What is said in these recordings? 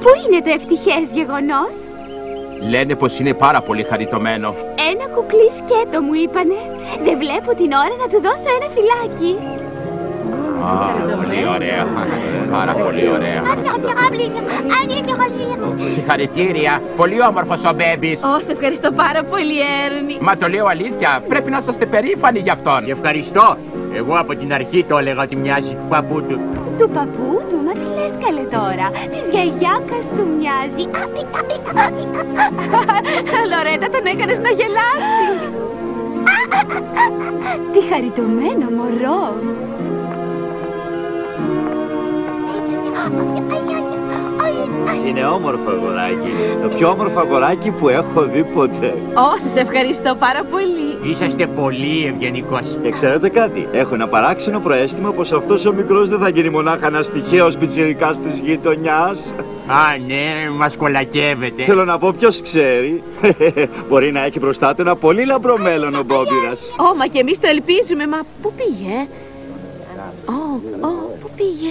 Πού είναι το ευτυχές γεγονός? Λένε πως είναι πάρα πολύ χαριτωμένο. Ένα κουκλί σκέτο μου είπανε. Δεν βλέπω την ώρα να του δώσω ένα φυλάκι. Πολύ ωραία. Πάρα πολύ ωραία. Συγχαρητήρια. Πολύ όμορφος ο Μπέμπης. Σε ευχαριστώ πάρα πολύ, Έρνη. Μα το λέω αλήθεια. Πρέπει να είστε περήφανοι γι' αυτόν. Και ευχαριστώ. Εγώ από την αρχή το έλεγα ότι μοιάζει του παππού του. Του παππού του? Μα τι λες καλέ τώρα? Της γιαγιάκας του μοιάζει. Λορέτα, τον έκανες να γελάσει. Τι χαριτωμένο μωρό. Είναι όμορφο αγοράκι. Το πιο όμορφο αγοράκι που έχω δει ποτέ. Σας ευχαριστώ πάρα πολύ. Είσαστε πολύ ευγενικός. Και ξέρετε κάτι, έχω ένα παράξενο προαίσθημα πως αυτός ο μικρός δεν θα γίνει μονάχα ένας τυχαίος πιτσιρικάς της γειτονιάς. Ναι, μας κολακεύετε. Θέλω να πω, ποιος ξέρει. Μπορεί να έχει μπροστά του ένα πολύ λαμπρό μέλλον ο Μπόμπιρας. Μα και εμείς το ελπίζουμε. Μα πού πήγε? Πού πήγε?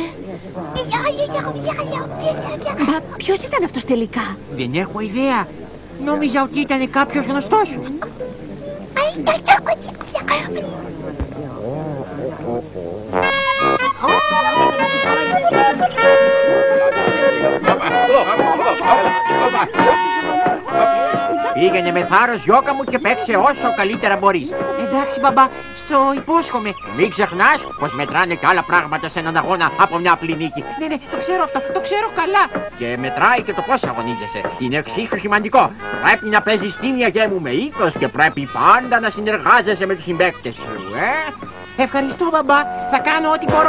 Μα ποιος ήταν αυτός τελικά? Δεν έχω ιδέα. Νόμιζα ότι ήταν κάποιος γνωστός σου. Πήγαινε με θάρρος, Γιώκα μου, και παίξε όσο καλύτερα μπορείς. Εντάξει, μπαμπά, στο υπόσχομαι. Μην ξεχνάς πως μετράνε και άλλα πράγματα σε έναν αγώνα από μια απλή νίκη. Ναι, το ξέρω αυτό, το ξέρω καλά. Και μετράει και το πώς αγωνίζεσαι. Είναι εξίσου σημαντικό. Πρέπει να παίζεις τίμια γέμου με ήθος και πρέπει πάντα να συνεργάζεσαι με τους συμπαίκτες σου, Ευχαριστώ, μπαμπά. Θα κάνω ό,τι μπορώ.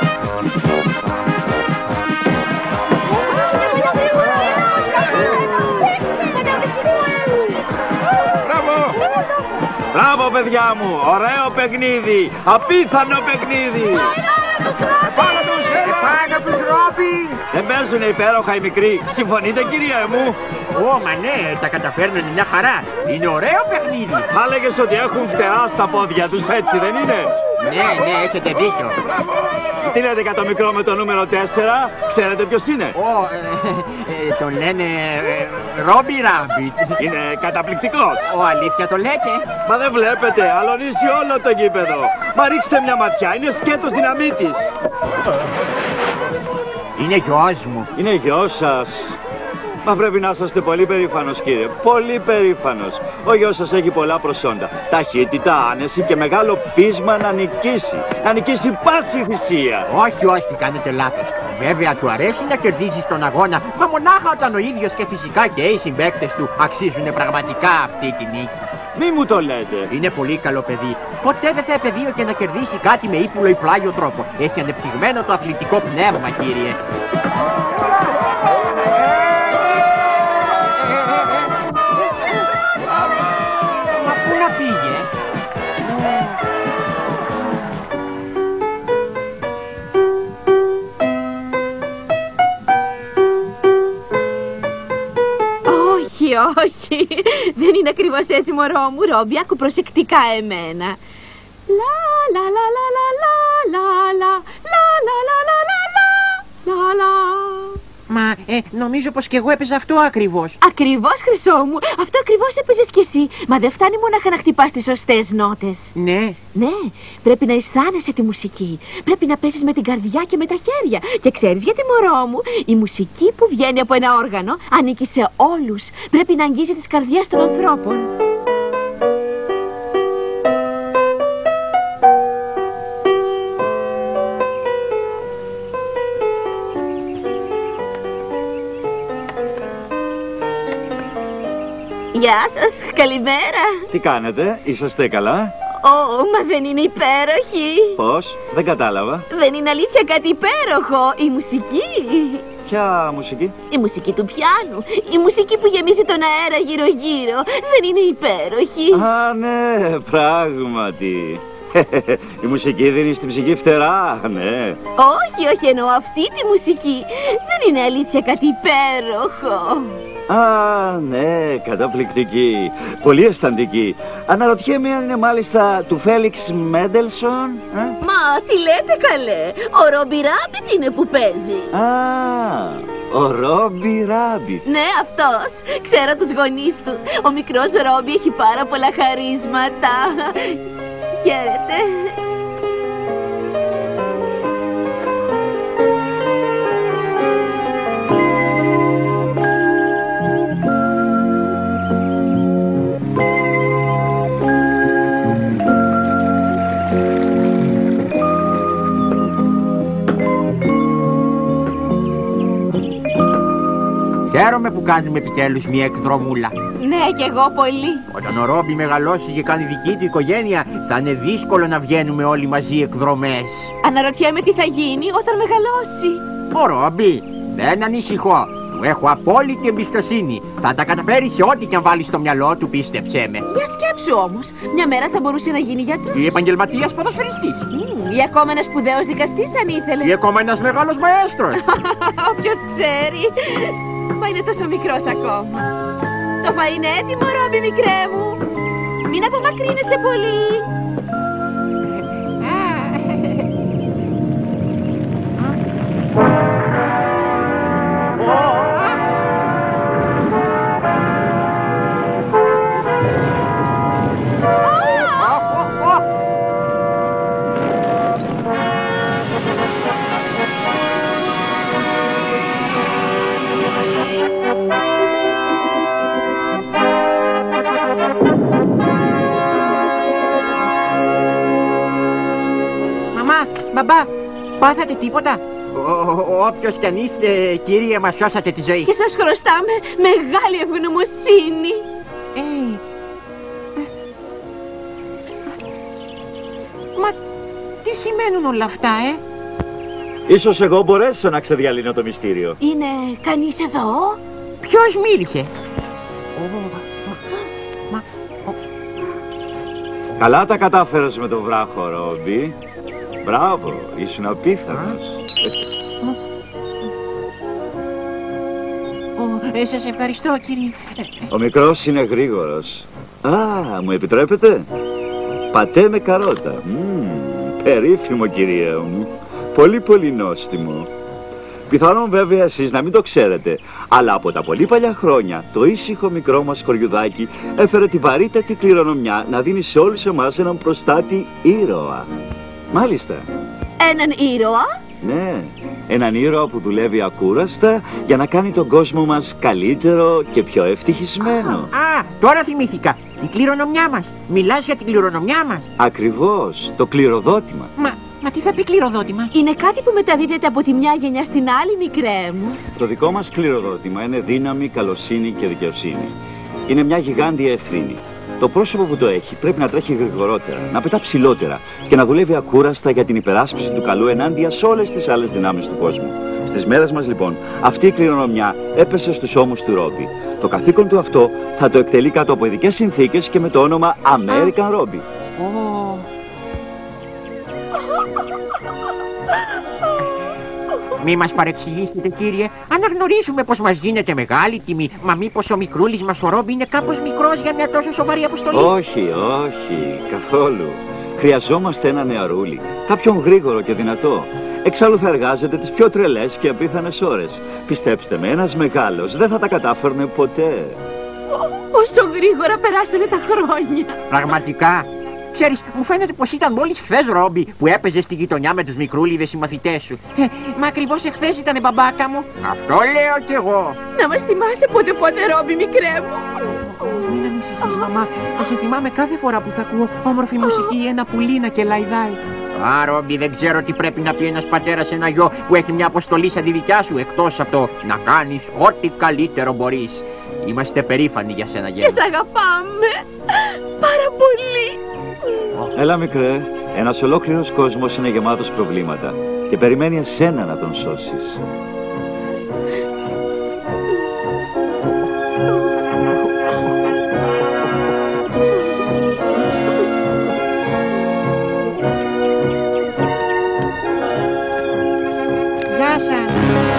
Μπράβο, παιδιά μου! Ωραίο παιχνίδι! Απίθανο παιχνίδι! Επάνω τους, Ρόμπι! Δεν παίζουνε υπέροχα οι μικροί. Συμφωνείτε, κυρία μου? Μα ναι, τα καταφέρνουν μια χαρά. Είναι ωραίο παιχνίδι. Μα λέγες ότι έχουν φτερά στα πόδια τους, έτσι δεν είναι? Ναι, έχετε δίκιο. Τι λέτε για το μικρό με το νούμερο 4? Ξέρετε ποιος είναι? Τον λένε Ρόμπι Ράμπιτ. Είναι καταπληκτικός. Αλήθεια το λέτε? Μα δεν βλέπετε, αλωνίζει όλο το γήπεδο. Μα ρίξτε μια ματιά, είναι σκέτος δυναμίτης. Είναι γιος μου. Είναι γιος σας? Μα πρέπει να είσαστε πολύ περήφανος, κύριε. Πολύ περήφανος. Ο γιος σας έχει πολλά προσόντα. Ταχύτητα, άνεση και μεγάλο πείσμα να νικήσει. Να νικήσει πάση θυσία. Όχι, κάνετε λάθος. Βέβαια του αρέσει να κερδίζει στον αγώνα, μα μονάχα όταν ο ίδιος και φυσικά και οι συμπαίκτες του αξίζουν πραγματικά αυτή τη νίκη. Μη μου το λέτε. Είναι πολύ καλό παιδί. Ποτέ δεν θα επεδίωκε να κερδίσει κάτι με ύπουλο ή πλάγιο τρόπο. Έχει ανεπτυγμένο το αθλητικό πνεύμα, κύριε. Μα πού να πήγε? Όχι, δεν είναι ακριβώς έτσι, μωρό μου. Ρόμπι, άκου προσεκτικά εμένα. Λα λα λα λα λα λα λα λα λα λα λα λα λα λα. Μα νομίζω πως και εγώ έπαιζα αυτό ακριβώς. Ακριβώς, χρυσό μου, αυτό ακριβώς έπαιζες κι εσύ. Μα δεν φτάνει μονάχα να χτυπάς τις σωστές νότες. Ναι, πρέπει να αισθάνεσαι τη μουσική. Πρέπει να παίζεις με την καρδιά και με τα χέρια. Και ξέρεις γιατί, μωρό μου? Η μουσική που βγαίνει από ένα όργανο ανήκει σε όλους. Πρέπει να αγγίζει τις καρδιές των ανθρώπων. Γεια σας, καλημέρα. Τι κάνετε, είσαστε καλά? Μα δεν είναι υπέροχη? Πώς, δεν κατάλαβα. Δεν είναι αλήθεια κάτι υπέροχο? Η μουσική. Ποια μουσική? Η μουσική του πιάνου. Η μουσική που γεμίζει τον αέρα γύρω-γύρω. Δεν είναι υπέροχη? Ναι, πράγματι. Η μουσική δίνει στην ψυχή φτερά, ναι. Όχι, εννοώ αυτή τη μουσική. Δεν είναι αλήθεια κάτι υπέροχο? Ναι, καταπληκτική. Πολύ αισθαντική. Αναρωτιέμαι αν είναι μάλιστα του Φέλιξ Μέντελσον. Μα τι λέτε καλέ? Ο Ρόμπι Ράμπιτ είναι που παίζει. Ο Ρόμπι Ράμπιτ. Ναι, αυτός. Ξέρω τους γονείς του. Ο μικρός Ρόμπι έχει πάρα πολλά χαρίσματα. Χαίρετε. Χαίρομαι που κάνουμε επιτέλους μια εκδρομούλα. Ναι, κι εγώ πολύ. Όταν ο Ρόμπι μεγαλώσει και κάνει δική του οικογένεια, θα είναι δύσκολο να βγαίνουμε όλοι μαζί εκδρομές. Αναρωτιέμαι τι θα γίνει όταν μεγαλώσει. Ο Ρόμπι, δεν ανησυχώ. Του έχω απόλυτη εμπιστοσύνη. Θα τα καταφέρει σε ό,τι και αν βάλει στο μυαλό του, πίστεψέ με. Για σκέψου όμως, μια μέρα θα μπορούσε να γίνει γιατρός. Ή επαγγελματίας ποδοσφαιριστής. Ή ακόμα ένας σπουδαίος δικαστής αν ήθελε. Ή ακόμα ένας μεγάλος μαέστρος. Όποιος ξέρει. Μα είναι τόσο μικρός ακόμα. Το φαΐ είναι έτοιμο, Ρόμπι, μικρέ μου. Μην απομακρύνεσαι πολύ. Μπαμπά, πάθατε τίποτα? Όποιος κι αν είστε, κύριε, μας σώσατε τη ζωή. Και σας χρωστάμε μεγάλη ευγνωμοσύνη. Μα τι σημαίνουν όλα αυτά, Ίσως εγώ μπορέσω να ξεδιαλύνω το μυστήριο. Είναι κανείς εδώ? Ποιος μίλησε? Καλά τα κατάφερες με τον βράχο, Ρόμπι. Μπράβο, ήσουν απίθανος. Σας ευχαριστώ, κύριε. Ο μικρός είναι γρήγορος. Α, μου επιτρέπετε? Πατέ με καρότα. Περίφημο, κυρία μου. Πολύ πολύ νόστιμο. Πιθανόν βέβαια εσείς να μην το ξέρετε, αλλά από τα πολύ παλιά χρόνια το ήσυχο μικρό μας χωριουδάκι έφερε τη βαρύτατη κληρονομιά να δίνει σε όλους εμάς έναν προστάτη ήρωα. Μάλιστα. Έναν ήρωα? Ναι, έναν ήρωα που δουλεύει ακούραστα για να κάνει τον κόσμο μας καλύτερο και πιο ευτυχισμένο. Τώρα θυμήθηκα. Η κληρονομιά μας. Μιλάς για την κληρονομιά μας? Ακριβώς, το κληροδότημα. Μα τι θα πει κληροδότημα? Είναι κάτι που μεταδίδεται από τη μια γενιά στην άλλη, μικρέ μου. Το δικό μας κληροδότημα είναι δύναμη, καλοσύνη και δικαιοσύνη. Είναι μια γιγάντια ευθύνη. Το πρόσωπο που το έχει πρέπει να τρέχει γρηγορότερα, να πετά ψηλότερα και να δουλεύει ακούραστα για την υπεράσπιση του καλού ενάντια σε όλες τις άλλες δυνάμεις του κόσμου. Στις μέρες μας λοιπόν αυτή η κληρονομιά έπεσε στους ώμους του Ρόμπι. Το καθήκον του αυτό θα το εκτελεί κάτω από ειδικές συνθήκες και με το όνομα American Ρόμπι. Μη μας παρεξηγήσετε, κύριε. Αναγνωρίζουμε πως μας γίνεται μεγάλη τιμή. Μα μήπως ο μικρούλης μας ο Ρόμπι είναι κάπως μικρός για μια τόσο σοβαρή αποστολή? Όχι, καθόλου. Χρειαζόμαστε ένα νεαρούλι, κάποιον γρήγορο και δυνατό. Εξάλλου θα εργάζεται τις πιο τρελές και απίθανες ώρες. Πιστέψτε με, ένας μεγάλος δεν θα τα κατάφερνε ποτέ. Πόσο γρήγορα περάσανε τα χρόνια. Πραγματικά. Ξέρεις, μου φαίνεται πως ήταν μόλις χθες, Ρόμπι, που έπαιζες στη γειτονιά με τους μικρούλιδες συμμαθητές σου. Μα ακριβώς εχθές ήτανε, μπαμπάκα μου. Αυτό λέω κι εγώ. Να μας θυμάσαι πότε, Ρόμπι, μικρέ μου. Μην ανησυχείς, μαμά. Θα σε θυμάμαι κάθε φορά που θα ακούω όμορφη μουσική ή ένα πουλί να κελαϊδάει. Ρόμπι, δεν ξέρω τι πρέπει να πει ένας πατέρας σε ένα γιο που έχει μια αποστολή σαν τη δικιά σου, εκτός από το να κάνεις ό,τι καλύτερο μπορείς. Είμαστε περήφανοι για σένα, γέννα. Και σ' αγαπάμε πάρα πολύ. Έλα, μικρέ, ένας ολόκληρος κόσμος είναι γεμάτος προβλήματα και περιμένει εσένα να τον σώσεις. Γεια σας.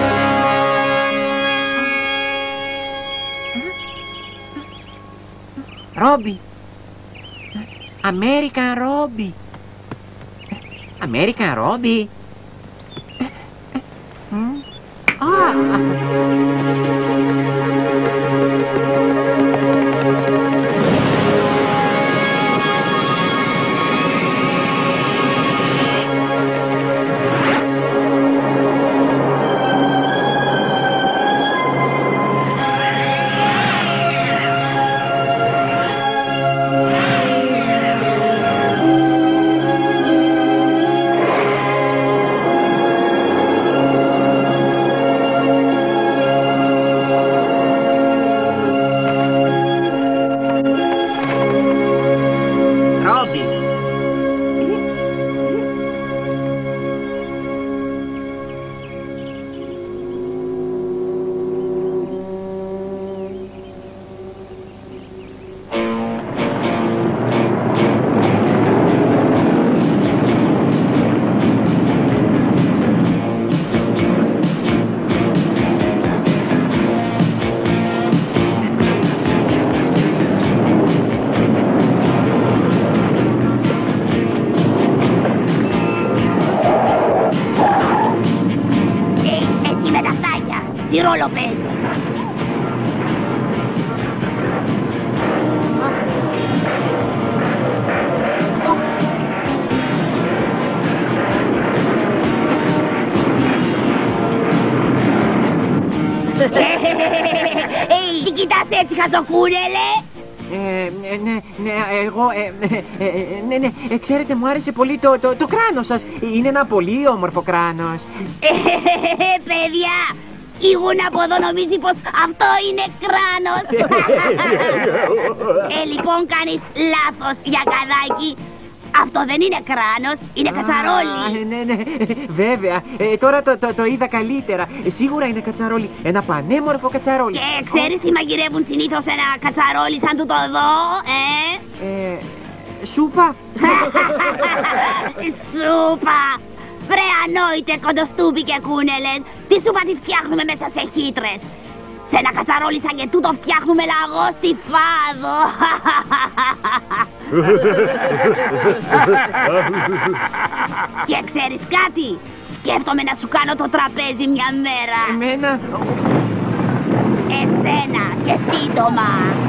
Ρόμπι. American Ρόμπι. American Ρόμπι. Τι ρόλο παίζεις? Τι κοιτάς έτσι, χαζοκούρελε? Ξέρετε, μου άρεσε πολύ το κράνος σας. Είναι ένα πολύ όμορφο κράνος. Παιδιά, η γούνα από εδώ νομίζει πως αυτό είναι κράνος. Λοιπόν, κάνεις λάθος, γιακαδάκι. Αυτό δεν είναι κράνος, είναι κατσαρόλι. Ναι, βέβαια. Τώρα το είδα καλύτερα. Σίγουρα είναι κατσαρόλι. Ένα πανέμορφο κατσαρόλι. Και ξέρεις τι μαγειρεύουν συνήθως ένα κατσαρόλι σαν τούτο εδώ, Σούπα. Σούπα. Βρε ανόητε, κοντοστούπι και κούνελεν. Τι σούπα τη φτιάχνουμε μέσα σε χύτρες? Σε ένα κατσαρόλι σαν και τούτο φτιάχνουμε λαγό στη φάδο. Και ξέρεις κάτι? Σκέφτομαι να σου κάνω το τραπέζι μια μέρα. Εμένα? Εσένα και σύντομα.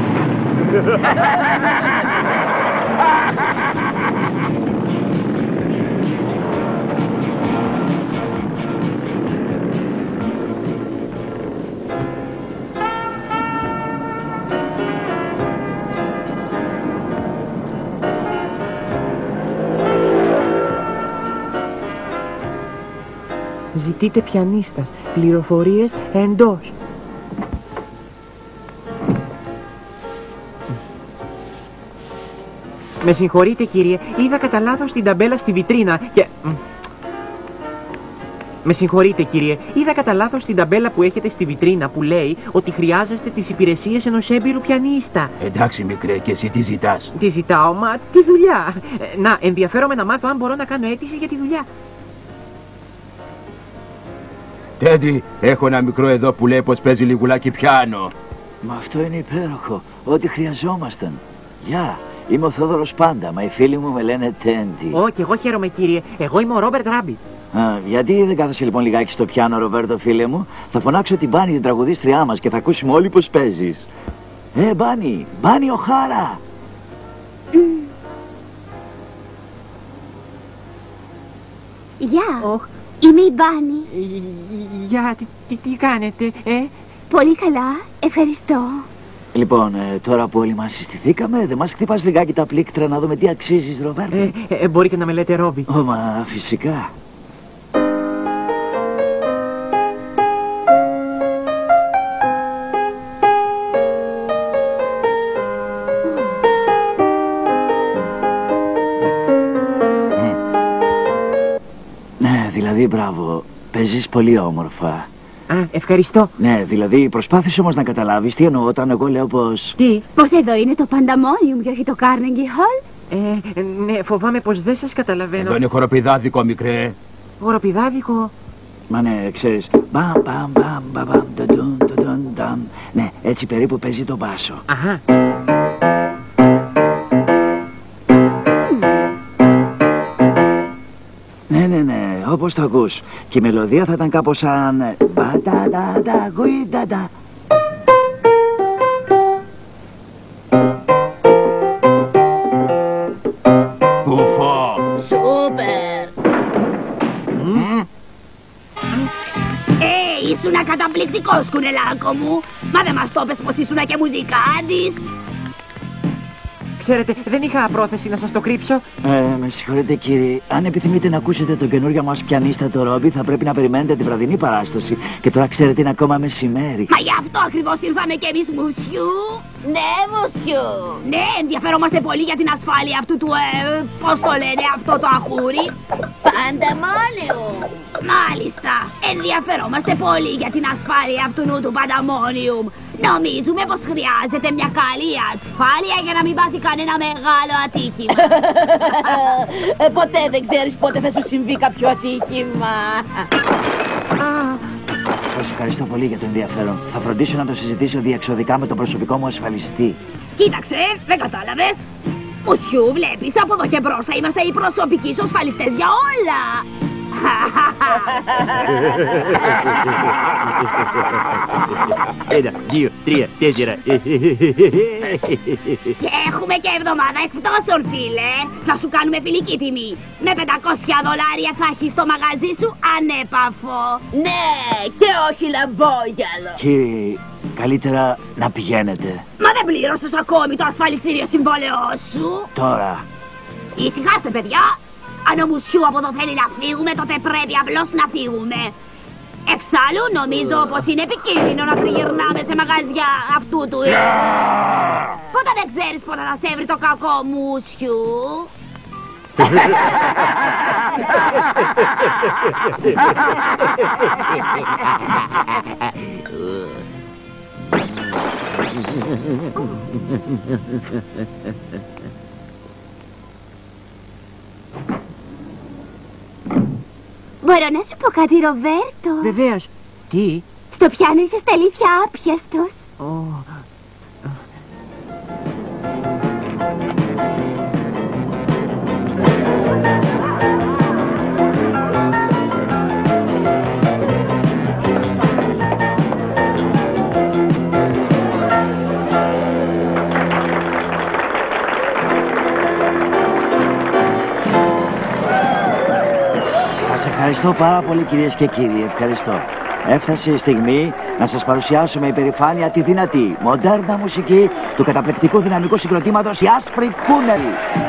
Ζητείτε πιανίστας. Πληροφορίες εντός. Με συγχωρείτε, κύριε. Είδα κατά λάθος την ταμπέλα στη βιτρίνα και... Με συγχωρείτε, κύριε. Είδα κατά λάθος την ταμπέλα που έχετε στη βιτρίνα που λέει ότι χρειάζεστε τις υπηρεσίες ενός έμπειρου πιανίστα. Εντάξει, μικρέ, και εσύ τι ζητάς? Τι ζητάω, μα τη δουλειά. Να, ενδιαφέρομαι να μάθω αν μπορώ να κάνω αίτηση για τη δουλειά. Τέντι, έχω ένα μικρό εδώ που λέει πως παίζει λιγουλάκι πιάνο. Μα αυτό είναι υπέροχο. Ό,τι χρειαζόμασταν. Γεια, είμαι ο Θόδωρος Πάντα, μα οι φίλοι μου με λένε Τέντι. Ω, και εγώ χαίρομαι, κύριε. Εγώ είμαι ο Ρόμπερτ Ράμπιτ. Γιατί δεν κάθεσαι λοιπόν λιγάκι στο πιάνο, Ροβέρτο, φίλε μου? Θα φωνάξω την Μπάνι, την τραγουδίστριά μας, και θα ακούσουμε όλοι πως παίζεις. Μπάνι, Μπάνι Οχάρα! Γεια, είμαι η Μπάνι. Γεια, τι κάνετε, Πολύ καλά, ευχαριστώ. Λοιπόν, τώρα που όλοι μας συστηθήκαμε, δεν μας χτυπάς λιγάκι τα πλήκτρα να δούμε τι αξίζεις, Ροβέρτο? Μπορείτε να με λέτε Ρόμπι. Μα φυσικά. Ναι, δηλαδή μπράβο, παίζεις πολύ όμορφα. Ευχαριστώ. Ναι, δηλαδή προσπάθησε όμως να καταλάβεις τι εννοώ όταν εγώ λέω πως... Τι? Πως εδώ είναι το Pandemonium και όχι το Carnegie Hall? Ναι, φοβάμαι πως δεν σας καταλαβαίνω. Εδώ είναι χοροπηδάδικο, μικρέ. Χοροπηδάδικο? Μα ναι, ξέρεις, μπαμ, μπαμ, μπαμ, μπαμ, νταντουν, νταντουν, νταμ. Ναι, έτσι περίπου παίζει το μπάσο. Αχα. όπως το ακούς. Και η μελωδία θα ήταν κάπως σαν... Μπαντανταντα, γουίνταντα. Κουφό. Σούπερ. Ήσουνα καταπληκτικός, κουνελάκο μου. Μα δεν μας το πες πως ήσουνα και μουζικάντης. Ξέρετε, δεν είχα πρόθεση να σας το κρύψω. Με συγχωρείτε κύριε, αν επιθυμείτε να ακούσετε τον καινούργιο μας πιανίστα το Ρόμπι, θα πρέπει να περιμένετε την βραδινή παράσταση. Και τώρα ξέρετε είναι ακόμα μεσημέρι. Μα γι' αυτό ακριβώς ήρθαμε κι εμείς, μουσιού. Ναι, μουσιού. Ναι, ενδιαφερόμαστε πολύ για την ασφάλεια αυτού του, πώς το λένε, αυτό το αχούρι. Πανταμόνιου. Μάλιστα, ενδιαφερόμαστε πολύ για την ασφάλεια αυτού του πανταμόνιου. Νομίζουμε πως χρειάζεται μια καλή ασφάλεια για να μην πάθει κανένα μεγάλο ατύχημα. Ποτέ δεν ξέρεις πότε θα σου συμβεί κάποιο ατύχημα. Σας ευχαριστώ πολύ για το ενδιαφέρον. Θα φροντίσω να το συζητήσω διεξοδικά με τον προσωπικό μου ασφαλιστή. Κοίταξε, δεν κατάλαβες. Μουσιού, βλέπεις, από εδώ και μπρος θα είμαστε οι προσωπικοί σου ασφαλιστές για όλα. Ένα, δύο, τρία, τέσσερα. Και έχουμε και εβδομάδα εκπτώσεων, φίλε. Θα σου κάνουμε φιλική τιμή. Με $500 θα έχεις στο μαγαζί σου ανέπαφο. Ναι, και όχι λαμπόγιαλο. Κύριε, καλύτερα να πηγαίνετε. Μα δεν πλήρωσες ακόμη το ασφαλιστήριο συμβόλαιό σου. Τώρα. Ησυχάστε, παιδιά. Αν ο Μουσιού από εδώ θέλει να φύγουμε, τότε πρέπει απλώς να φύγουμε. Εξάλλου, νομίζω πως είναι επικίνδυνο να τριγυρνάμε σε μαγαζιά αυτού του είδους. Πότε δεν ξέρεις πότε θα σε έβρει το κακό Μουσιού. Μπορώ να σου πω κάτι, Ρομπέρτο? Βεβαίως. Τι? Στο πιάνο είσαι στα αλήθεια άπιαστος. Ευχαριστώ πάρα πολύ κυρίες και κύριοι, ευχαριστώ. Έφτασε η στιγμή να σας παρουσιάσω με υπερηφάνεια τη δυνατή, μοντέρνα μουσική του καταπληκτικού δυναμικού συγκροτήματος οι Άσπροι Κούνελοι.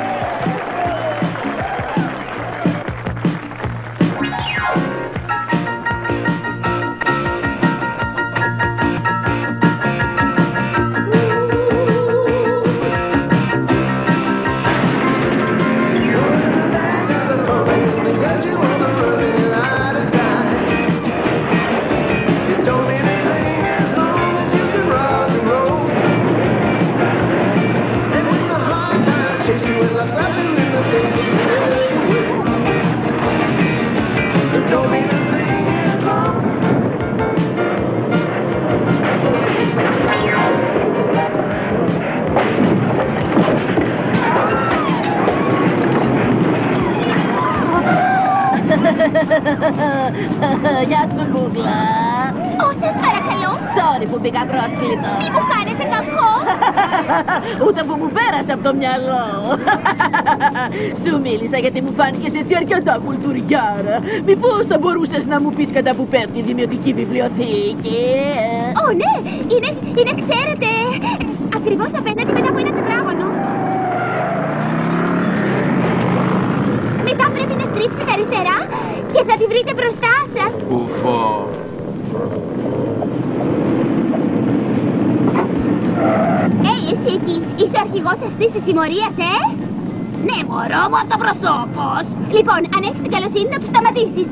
Γεια σου, Γκούγκλα. Σας παρακαλώ. Sorry που μπήκα πρόσκλητο. Μη μου κάνετε κακό. Ούτε που μου πέρασε από το μυαλό. Σου μίλησα γιατί μου φάνηκες έτσι αρκετά κουλτουριάρα. Μήπως θα μπορούσες να μου πεις κατά που πέφτει η δημιουργική βιβλιοθήκη? Ω, ναι, είναι, ξέρετε, ακριβώς απέναντι μετά από ένα τετράγωνο. Μετά πρέπει να στρίψετε αριστερά και θα τη βρείτε μπροστά σας. Κουφό. Εσύ εκεί, είσαι ο αρχηγός αυτής της συμμορίας, Ναι, μωρό μου, αυτοπροσώπος. Λοιπόν, αν έχεις την καλοσύνη να τους σταματήσεις.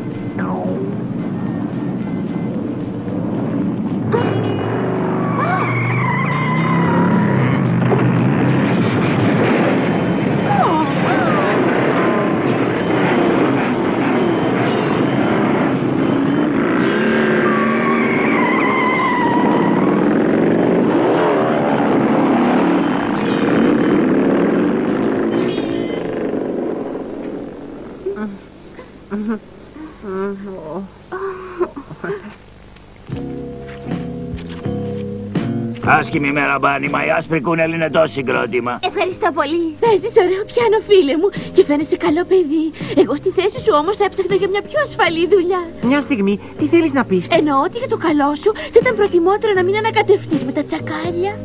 Άσχημη μέρα, Μπάνι, μα η άσπρη κούνελ είναι τόσο συγκρότημα. Ευχαριστώ πολύ. Παίζεις ωραίο πιάνο, φίλε μου, και φαίνεσαι καλό παιδί. Εγώ στη θέση σου όμως θα έψαχνα για μια πιο ασφαλή δουλειά. Μια στιγμή, τι θέλεις να πεις? Εννοώ ότι για το καλό σου θα ήταν προτιμότερο να μην ανακατευτείς με τα τσακάλια.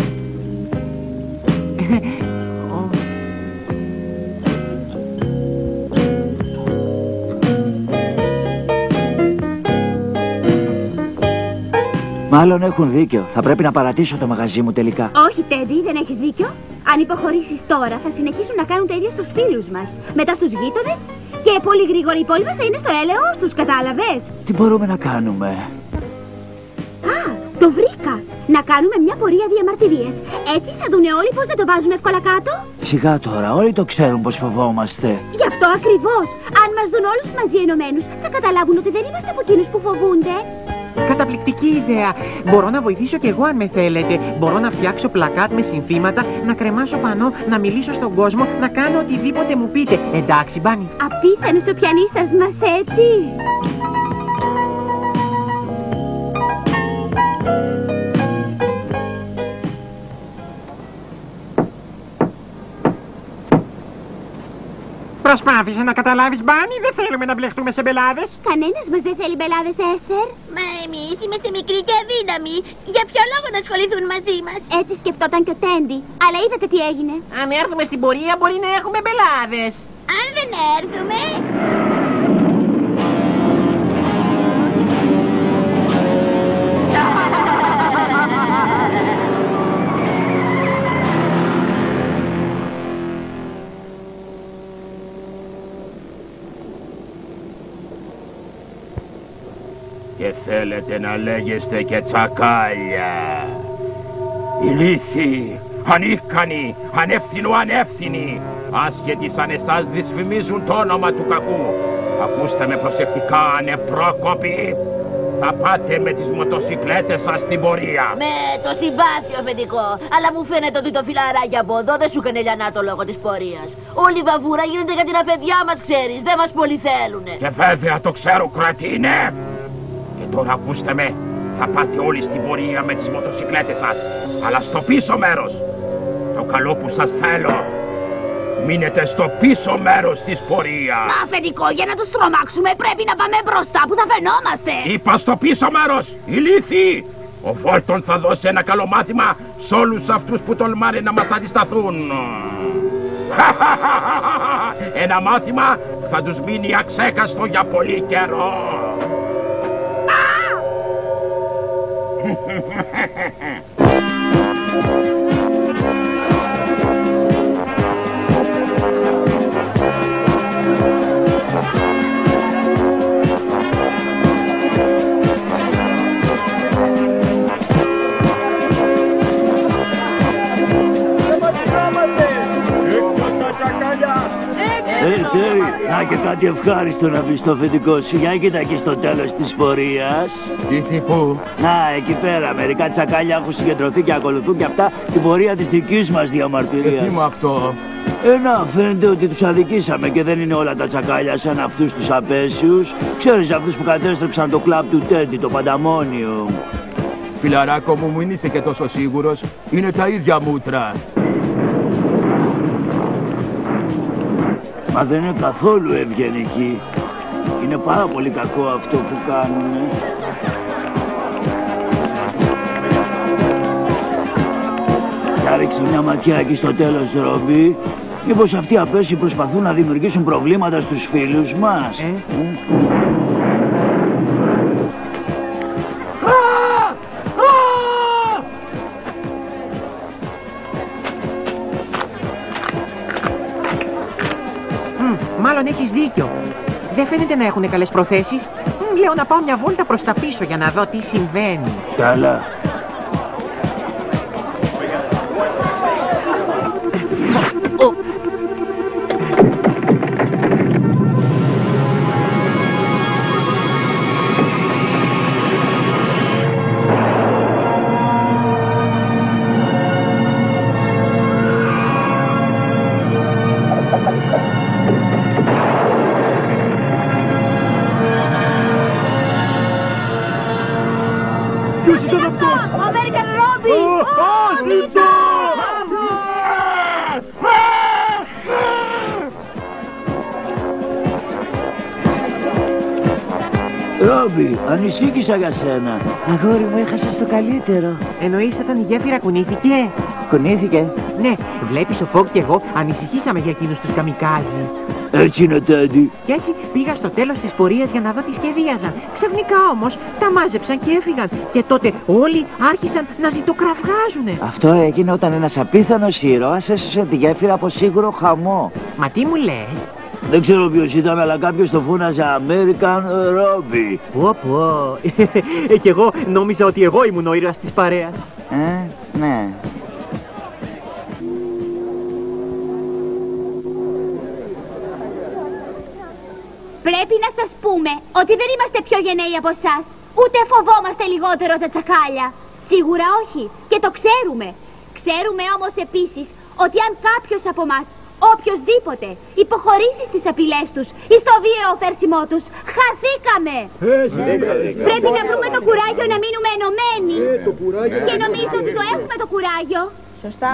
Μάλλον έχουν δίκιο. Θα πρέπει να παρατήσω το μαγαζί μου τελικά. Όχι, Τέντι, δεν έχεις δίκιο. Αν υποχωρήσεις τώρα, θα συνεχίσουν να κάνουν τα ίδια στους φίλους μας. Μετά στους γείτονες και πολύ γρήγορα οι υπόλοιπες θα είναι στο έλεος τους, κατάλαβες? Τι μπορούμε να κάνουμε? Α, το βρήκα. Να κάνουμε μια πορεία διαμαρτυρίες. Έτσι θα δουνε όλοι πως δεν το βάζουν εύκολα κάτω. Σιγά τώρα, όλοι το ξέρουν πως φοβόμαστε. Γι' αυτό ακριβώς. Αν μας δουν όλους μαζί ενωμένους, θα καταλάβουν ότι δεν είμαστε από εκείνους που φοβούνται. Καταπληκτική ιδέα. Μπορώ να βοηθήσω κι εγώ αν με θέλετε. Μπορώ να φτιάξω πλακάτ με συνθήματα, να κρεμάσω πανό, να μιλήσω στον κόσμο, να κάνω οτιδήποτε μου πείτε. Εντάξει, Μπάνι? Απίθανος ο πιανίστας μας, έτσι. Προσπάθησε να καταλάβεις, Μπάνι, δεν θέλουμε να μπλεχτούμε σε μπελάδες. Κανένας μας δεν θέλει μπελάδες, Έστερ. Μα εμείς είμαστε μικροί και αδύναμοι. Για ποιο λόγο να ασχοληθούν μαζί μας? Έτσι σκεφτόταν και ο Τέντι. Αλλά είδατε τι έγινε. Αν έρθουμε στην πορεία μπορεί να έχουμε μπελάδες. Αν δεν έρθουμε... Και θέλετε να λέγεστε και τσακάλια. Ηλίθιοι, ανίκανοι, ανεύθυνοι, άσχετοι σαν εσάς δυσφημίζουν το όνομα του κακού. Ακούστε με προσεκτικά, ανεπρόκοποι. Θα πάτε με τις μοτοσικλέτες σας στην πορεία. Με το συμπάθειο, αφεντικό. Αλλά μου φαίνεται ότι το φιλαράκι από εδώ δεν σου έκανε λιανά το λόγο της πορείας. Όλη η βαβούρα γίνεται για την αφεντιά μας, ξέρεις. Δεν μας πολύ θέλουνε. Και βέβαια το ξέρω, κρατίνε. Και τώρα ακούστε με. Θα πάτε όλοι στην πορεία με τις μοτοσικλέτες σας. Αλλά στο πίσω μέρος. Το καλό που σας θέλω. Μείνετε στο πίσω μέρος της πορείας. Μα, αφεντικό, για να τους τρομάξουμε πρέπει να πάμε μπροστά που θα φαινόμαστε. Είπα στο πίσω μέρος, ηλίθιοι. Ο Βόλτον θα δώσει ένα καλό μάθημα σε όλους αυτούς που τολμάνε να μας αντισταθούν. Ένα μάθημα θα τους μείνει αξέχαστο για πολύ καιρό. Να και κάτι ευχάριστο να πεις στο αφεντικό σου. Για κοίτα εκεί στο τέλος της πορείας. Τι πού? Να, εκεί πέρα. Μερικά τσακάλια έχουν συγκεντρωθεί και ακολουθούν και αυτά την πορεία της δικής μας διαμαρτυρίας. Τι με αυτό? Να, φαίνεται ότι τους αδικήσαμε και δεν είναι όλα τα τσακάλια σαν αυτούς τους απέσιους. Ξέρεις αυτούς που κατέστρεψαν το κλαμπ του Τέντι, το Πανταμόνιο. Φιλαράκο μου, μην είσαι και τόσο σίγουρος. Είναι τα ίδια μούτρα. Μα δεν είναι καθόλου ευγενικοί. Είναι πάρα πολύ κακό αυτό που κάνουν. Θα ρίξει μια ματιά εκεί στο τέλος, Ρόμπι. Μήπως αυτοί απέσιοι προσπαθούν να δημιουργήσουν προβλήματα στους φίλους μας. Μάλλον έχεις δίκιο. Δεν φαίνεται να έχουν καλές προθέσεις. Λέω να πάω μια βόλτα προς τα πίσω για να δω τι συμβαίνει. Καλά. Ποιος ήταν αυτός? Ο American Robbie! Άσυντο! Ρόμπι, ανησύχησα για σένα. Αγόρι μου, έχασα το καλύτερο. Εννοείς όταν η γέφυρα κουνήθηκε? Κουνήθηκε. Ναι, βλέπεις ο Φόγκ και εγώ ανησυχήσαμε για εκείνους τους καμικάζι. Έτσι είναι, Τέντι. Και έτσι πήγα στο τέλος της πορείας για να δω τι σχεδίαζαν. Ξαφνικά όμως τα μάζεψαν και έφυγαν. Και τότε όλοι άρχισαν να ζητοκραυγάζουνε. Αυτό έγινε όταν ένας απίθανος ήρωας έσωσε τη γέφυρα από σίγουρο χαμό. Μα τι μου λες? Δεν ξέρω ποιος ήταν, αλλά κάποιος το φούναζε American Robbie. Πω. Κι εγώ νόμιζα ότι εγώ ήμουν ο ήρωας της παρέας. Ναι. Πρέπει να σας πούμε ότι δεν είμαστε πιο γενναίοι από εσάς. Ούτε φοβόμαστε λιγότερο τα τσακάλια. Σίγουρα όχι. Και το ξέρουμε. Ξέρουμε όμως επίσης ότι αν κάποιος από μας, οποιοσδήποτε, υποχωρήσει στις απειλές τους ή στο βίαιο φέρσιμό τους, χαθήκαμε. Πρέπει να βρούμε το κουράγιο να μείνουμε ενωμένοι. Και νομίζω ότι το έχουμε το κουράγιο. Σωστά.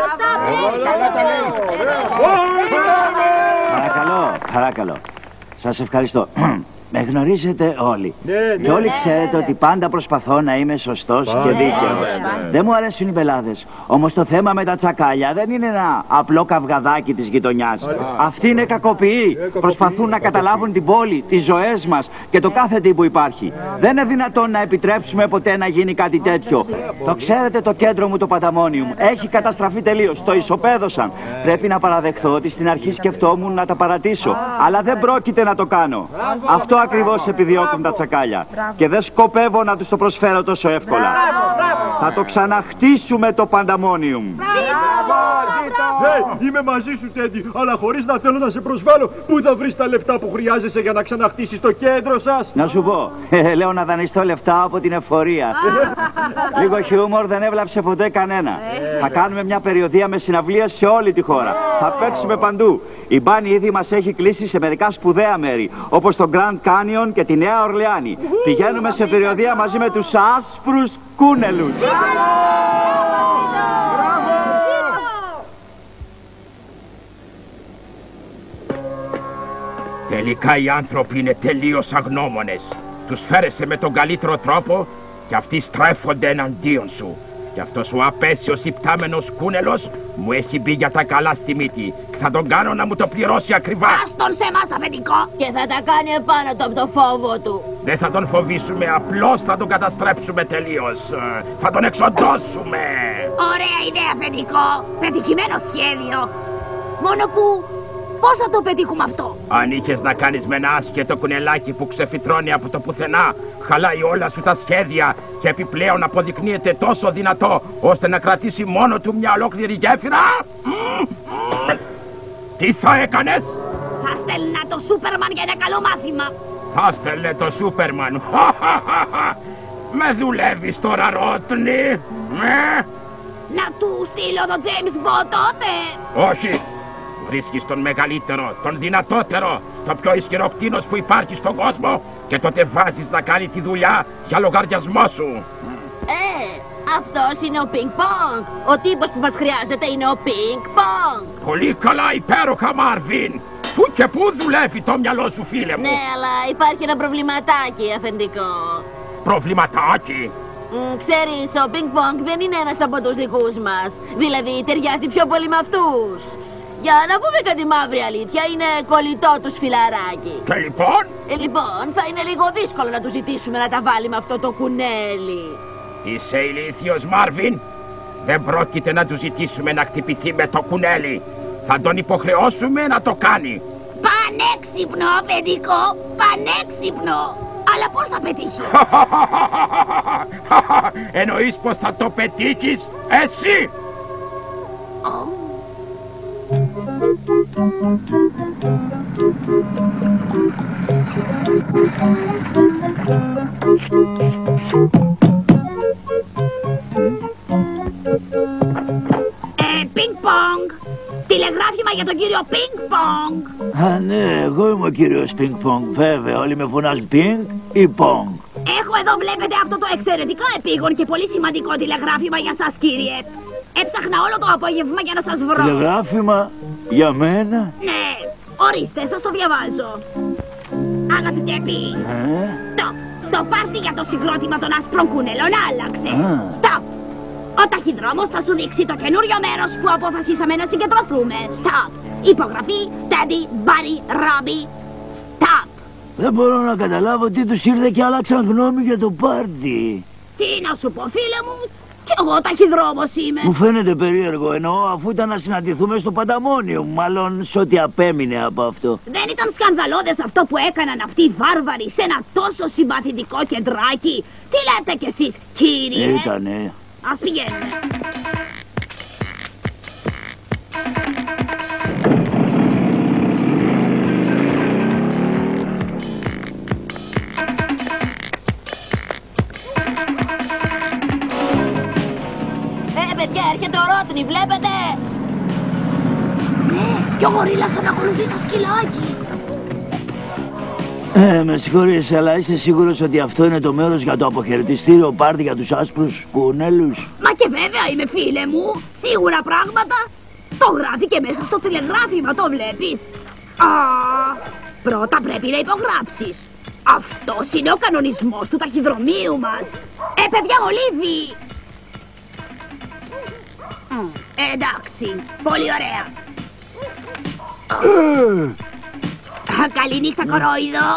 Παρακαλώ. Σας ευχαριστώ. Με γνωρίζετε όλοι. Και όλοι ξέρετε ότι πάντα προσπαθώ να είμαι σωστός και δίκαιος. Δεν μου αρέσουν οι μπελάδες. Όμως το θέμα με τα τσακάλια δεν είναι ένα απλό καυγαδάκι της γειτονιάς. Αυτοί είναι κακοποιοί. Προσπαθούν να καταλάβουν την πόλη, τις ζωές μας και το κάθε τι που υπάρχει. Δεν είναι δυνατόν να επιτρέψουμε ποτέ να γίνει κάτι τέτοιο. Το ξέρετε, το κέντρο μου, το Πανταμόνιουμ, έχει καταστραφεί τελείως. Το ισοπαίδωσαν. Πρέπει να παραδεχθώ ότι στην αρχή σκεφτόμουν να τα παρατήσω. Αλλά δεν πρόκειται να το κάνω. Αυτό ακριβώς επιδιώκουν τα τσακάλια. Και δεν σκοπεύω να τους το προσφέρω τόσο εύκολα. Θα το ξαναχτίσουμε το Πανταμόνιουμ. Είμαι μαζί σου, Τέντι, αλλά χωρίς να θέλω να σε προσβάλλω. Πού θα βρεις τα λεφτά που χρειάζεσαι για να ξαναχτίσεις το κέντρο σας? Να σου πω, λέω να δανειστώ λεφτά από την εφορία. Λίγο χιούμορ δεν έβλαψε ποτέ κανένα. Θα κάνουμε μια περιοδεία με συναυλίες σε όλη τη χώρα. Θα παίξουμε παντού. Η μπάνη ήδη μας έχει κλείσει σε μερικά σπουδαία μέρη, όπως το Grand Canyon και τη Νέα Ορλεάνη. Πηγαίνουμε σε περιοδεία μαζί με τους άσπρους κούνελους. Τελικά οι άνθρωποι είναι τελείως αγνώμονες. Τους φέρεσαι με τον καλύτερο τρόπο και αυτοί στρέφονται εναντίον σου. Και αυτός ο απέσιος υπτάμενος κούνελος μου έχει μπει για τα καλά στη μύτη. Θα τον κάνω να μου το πληρώσει ακριβά. Άστον σε εμάς, αφεντικό. Και θα τα κάνει επάνω του από το φόβο του. Δεν θα τον φοβήσουμε, απλώς θα τον καταστρέψουμε τελείως. Θα τον εξοντώσουμε. Ωραία ιδέα, αφεντικό. Πετυχημένο σχέδιο. Μόνο που... πώς θα το πετύχουμε αυτό? Αν είχες να κάνεις με ένα άσχετο κουνελάκι που ξεφυτρώνει από το πουθενά, χαλάει όλα σου τα σχέδια και επιπλέον αποδεικνύεται τόσο δυνατό ώστε να κρατήσει μόνο του μια ολόκληρη γέφυρα. Τι θα έκανες? Θα στέλνα το Σούπερμαν για ένα καλό μάθημα. Θα στέλνε το Σούπερμαν. Με δουλεύεις τώρα, Ρότνη? Να του στείλω το James Bond τότε? Όχι. Βρίσκεις τον μεγαλύτερο, τον δυνατότερο, το πιο ισχυρό κτήνος που υπάρχει στον κόσμο και τότε βάζεις να κάνει τη δουλειά για λογαριασμό σου. Αυτός είναι ο Ping Pong. Ο τύπος που μας χρειάζεται είναι ο Ping Pong. Πολύ καλά, υπέροχα, Μάρβιν. Πού και πού δουλεύει το μυαλό σου, φίλε μου? Ναι, αλλά υπάρχει ένα προβληματάκι, αφεντικό. Προβληματάκι? Ξέρεις, ο Ping Pong δεν είναι ένας από τους δικούς μας. Δηλαδή, ταιριάζει πιο πολύ με αυτούς. Για να πούμε κάτι μαύρη αλήθεια, είναι κολλητό τους φιλαράκι. Και λοιπόν? Λοιπόν, θα είναι λίγο δύσκολο να του ζητήσουμε να τα βάλει με αυτό το κουνέλι. Είσαι ηλίθιος, Μάρβιν. Δεν πρόκειται να του ζητήσουμε να χτυπηθεί με το κουνέλι. Θα τον υποχρεώσουμε να το κάνει. Πανέξυπνο, αφεντικό. Πανέξυπνο. Αλλά πώς θα πετύχει? Εννοείς πως θα το πετύχεις εσύ? Πινκ-πονγκ. Τηλεγράφημα για τον κύριο Πινκ-πονγκ. Α, ναι, εγώ είμαι ο κύριος Πινκ-πονγκ. Βέβαια, όλοι με φωνάζουν Πινκ ή Πονγκ. Έχω εδώ, βλέπετε, αυτό το εξαιρετικά επίγον και πολύ σημαντικό τηλεγράφημα για σας, κύριε. Έψαχνα όλο το απόγευμα για να σας βρω. Τηλεγράφημα για μένα? Ναι, ορίστε, σας το διαβάζω. Αγαπητέ Πινγκ, το πάρτι για το συγκρότημα των άσπρων κουνελών άλλαξε. Stop! Ο ταχυδρόμος θα σου δείξει το καινούριο μέρος που αποφασίσαμε να συγκεντρωθούμε. Stop! Υπογραφή, Τέντι, Μπάρι, Ρόμπι. Stop! Δεν μπορώ να καταλάβω τι τους ήρθε και άλλαξαν γνώμη για το πάρτι. Τι να σου πω, φίλε μου, κι εγώ ταχυδρόμος είμαι. Μου φαίνεται περίεργο, εννοώ, αφού ήταν να συναντηθούμε στο Πανταμόνιο, μάλλον σε ό,τι απέμεινε από αυτό. Δεν ήταν σκανδαλώδες αυτό που έκαναν αυτοί οι βάρβαροι σε ένα τόσο συμπαθητικό κεντράκι? Τι λέτε κι εσείς, κύριε? Ήτανε. Ας πηγαίνουμε. Παιδιά, έρχεται ο Ρότνη, βλέπετε! Ναι, κι ο γορίλας τον ακολουθεί σαν σκυλάκι. Με συγχωρείς, αλλά είσαι σίγουρος ότι αυτό είναι το μέρος για το αποχαιρετιστήριο πάρτι για τους άσπρους κουνέλους? Μα και βέβαια είμαι, φίλε μου. Σίγουρα πράγματα. Το γράφει και μέσα στο τηλεγράφημα, το βλέπεις? Πρώτα πρέπει να υπογράψεις. Αυτός είναι ο κανονισμός του ταχυδρομείου μας. Παιδιά, Ολίβι! Εντάξει, πολύ ωραία. Καληνύχτα, κορόιδο.